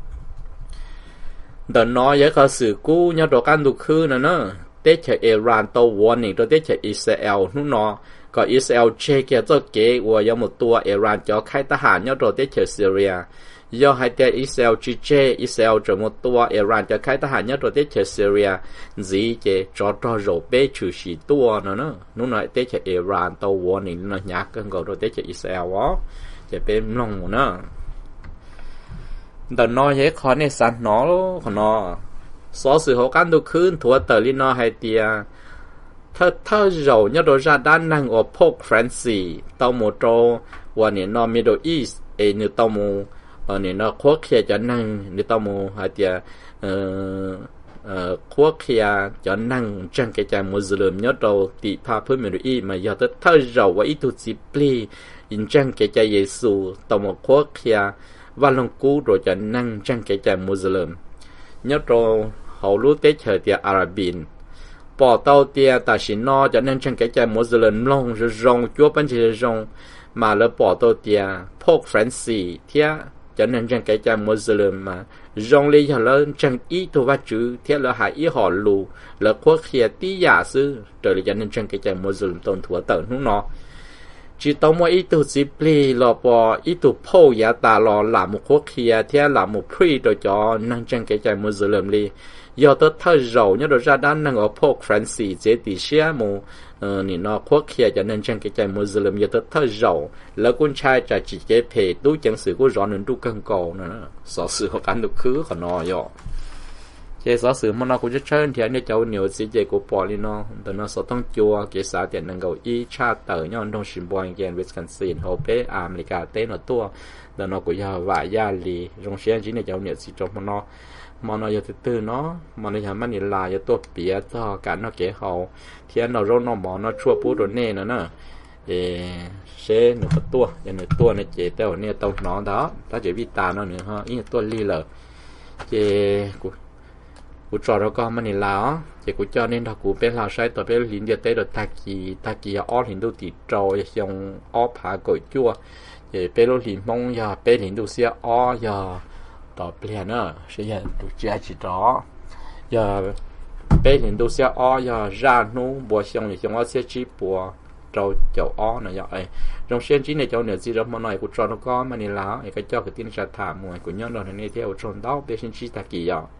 ตอนน้อยยังเขาสื่อกู้ยังตัวการดูคือนะเนอะเตชะอิหร่านตัววันนี่ตัวเตชะอิสราเอลนู่นเนาะก็อิสราเอลเชคเกียตัวเก๋ว่ายังหมดตัวอิหร่านจะใครทหารยังตัวเตชะซีเรียยังให้แต่อิสราเอลจีเจอิสราเอลจะหมดตัวอิหร่านจะใครทหารยังตัวเตชะซีเรียจีเจจอดรอโรเป้ชื่อสีตัวนะเนอะนู่นเนาะเตชะอิหร่านตัววันนี่เนาะยักษ์กันก็ตัวเตชะอิสราเอลวะจะเป็นน้องเนาะตอนน้อยยังขอในสันน้อขอนอสอสื่อเขากันดูขึ้นถัวเตอร์ลินอไฮเตียถ้าถ้าเราเนี่ยเราจะด้านนั่งอพกฟรานซีเตาโมโตวันนี้นอมิดเดิลอีสเอเนต้าโมเออเนี่ยนอควักเขียจะนั่งเนต้าโมไฮเตียเอ่อเอ่อควักเขียจะนั่งจังเกจมุสลิมเนี่ยเราติพาเพื่อนมิดเดิลอีมาอย่าถ้าถ้าเราว่าอีตุจิปลีอินจังเกจเยซูเตาโมควักเขียว่าลงกูโดยจะนั่งจังเกจมุสลิมnhớ rồi hậu lúa tết chờ tiệt Arabin bỏ tàu tiệt ta xin nó cho nên chẳng cái trái một lần long rồi rong chúa bên chỉ rong mà lỡ bỏ tàu tiệt Pope Francis tiệt cho nên chẳng cái trái một lần mà rong lên cho lớn chẳng ý tu vắt chữ tiệt lỡ hại ý họ lù lỡ khuất khía tí giả sư rồi cho nên chẳng cái trái một lần tôn thua tận nó nó chỉ tao mua ít tu chỉ pli lọ bỏ ít tu phô giá ta lọ làm một khuất khía tiệt làm một pri rồi cho năng chẳng cái trái một lần li giờ tôi thấy rồi nhớ được ra đan năng ở Pope Francis chế tỷ xe mù nị nó khuất khía cho nên chẳng cái trái Muslim giờ tôi thấy rồi là con trai trả chỉ chế phê tu chẳng sự của rõ nên tu cân cầu nữa sở sự họ ăn được khứ của nó rồi chế sở sự mà nó cũng rất chân thì anh cháu nhiều sĩ chế của bỏ đi nó tụi nó sở thông chùa cái xã tiền năng cầu y cha tờ nhau trong sinh boy gen Wisconsin hậu bé America tên nó tua tụi nó cũng giờ vài gia lì trong xe chỉ này cháu nhiều sĩ trong nó mà nó giờ từ từ nó mà nó giờมันนี่ลายตัวเปียต่อกันเนาะเก๋เฮาเทียนเราโรนอหมอเนาะชั่วปูโดนเน่เนาะเนาะเอเซหนึ่งตัวอย่างหนึ่งตัวเนี่ยเจ๋แต่เนี่ยตรงน้องđóถ้าเจ๋วิตาเนาะเนี่ยฮะอีตัวลีเลยเจ๋กูกูจอดแล้วก็มันนี่ลาอ๋อเจ๋กูจอดเนี่ยถ้ากูเป็นลาวใช้ตัวเป็นลิ้นเดียวเตะโดนตากีตากีอ้อหินดูติดโจยยงอ้อผาก่อยจั่วเจ๋เป็นรถหินมงยาเป็นหินดูเสียอ้อยาต่อเปลี่ยนเนอะใช่ยังดูใจจีจ่ออย่าเป็นเห็นดูเสียอ้ออย่าร่างนู้บัวเชียงหรือเชียงว่าเสียจีบัวเจ้าเจ้าอ้อนะอย่าไอ้ตรงเชียงจีเนี่ยเจ้าเหนือจีเรามาหน่อยกูจอดก็มานี่แล้วไอ้ก็เจ้าคือที่นี่จะถามมวยกูย้อนเราในนี้เที่ยวชนดาวเป็นเชียงจีตะกี้อ่ะ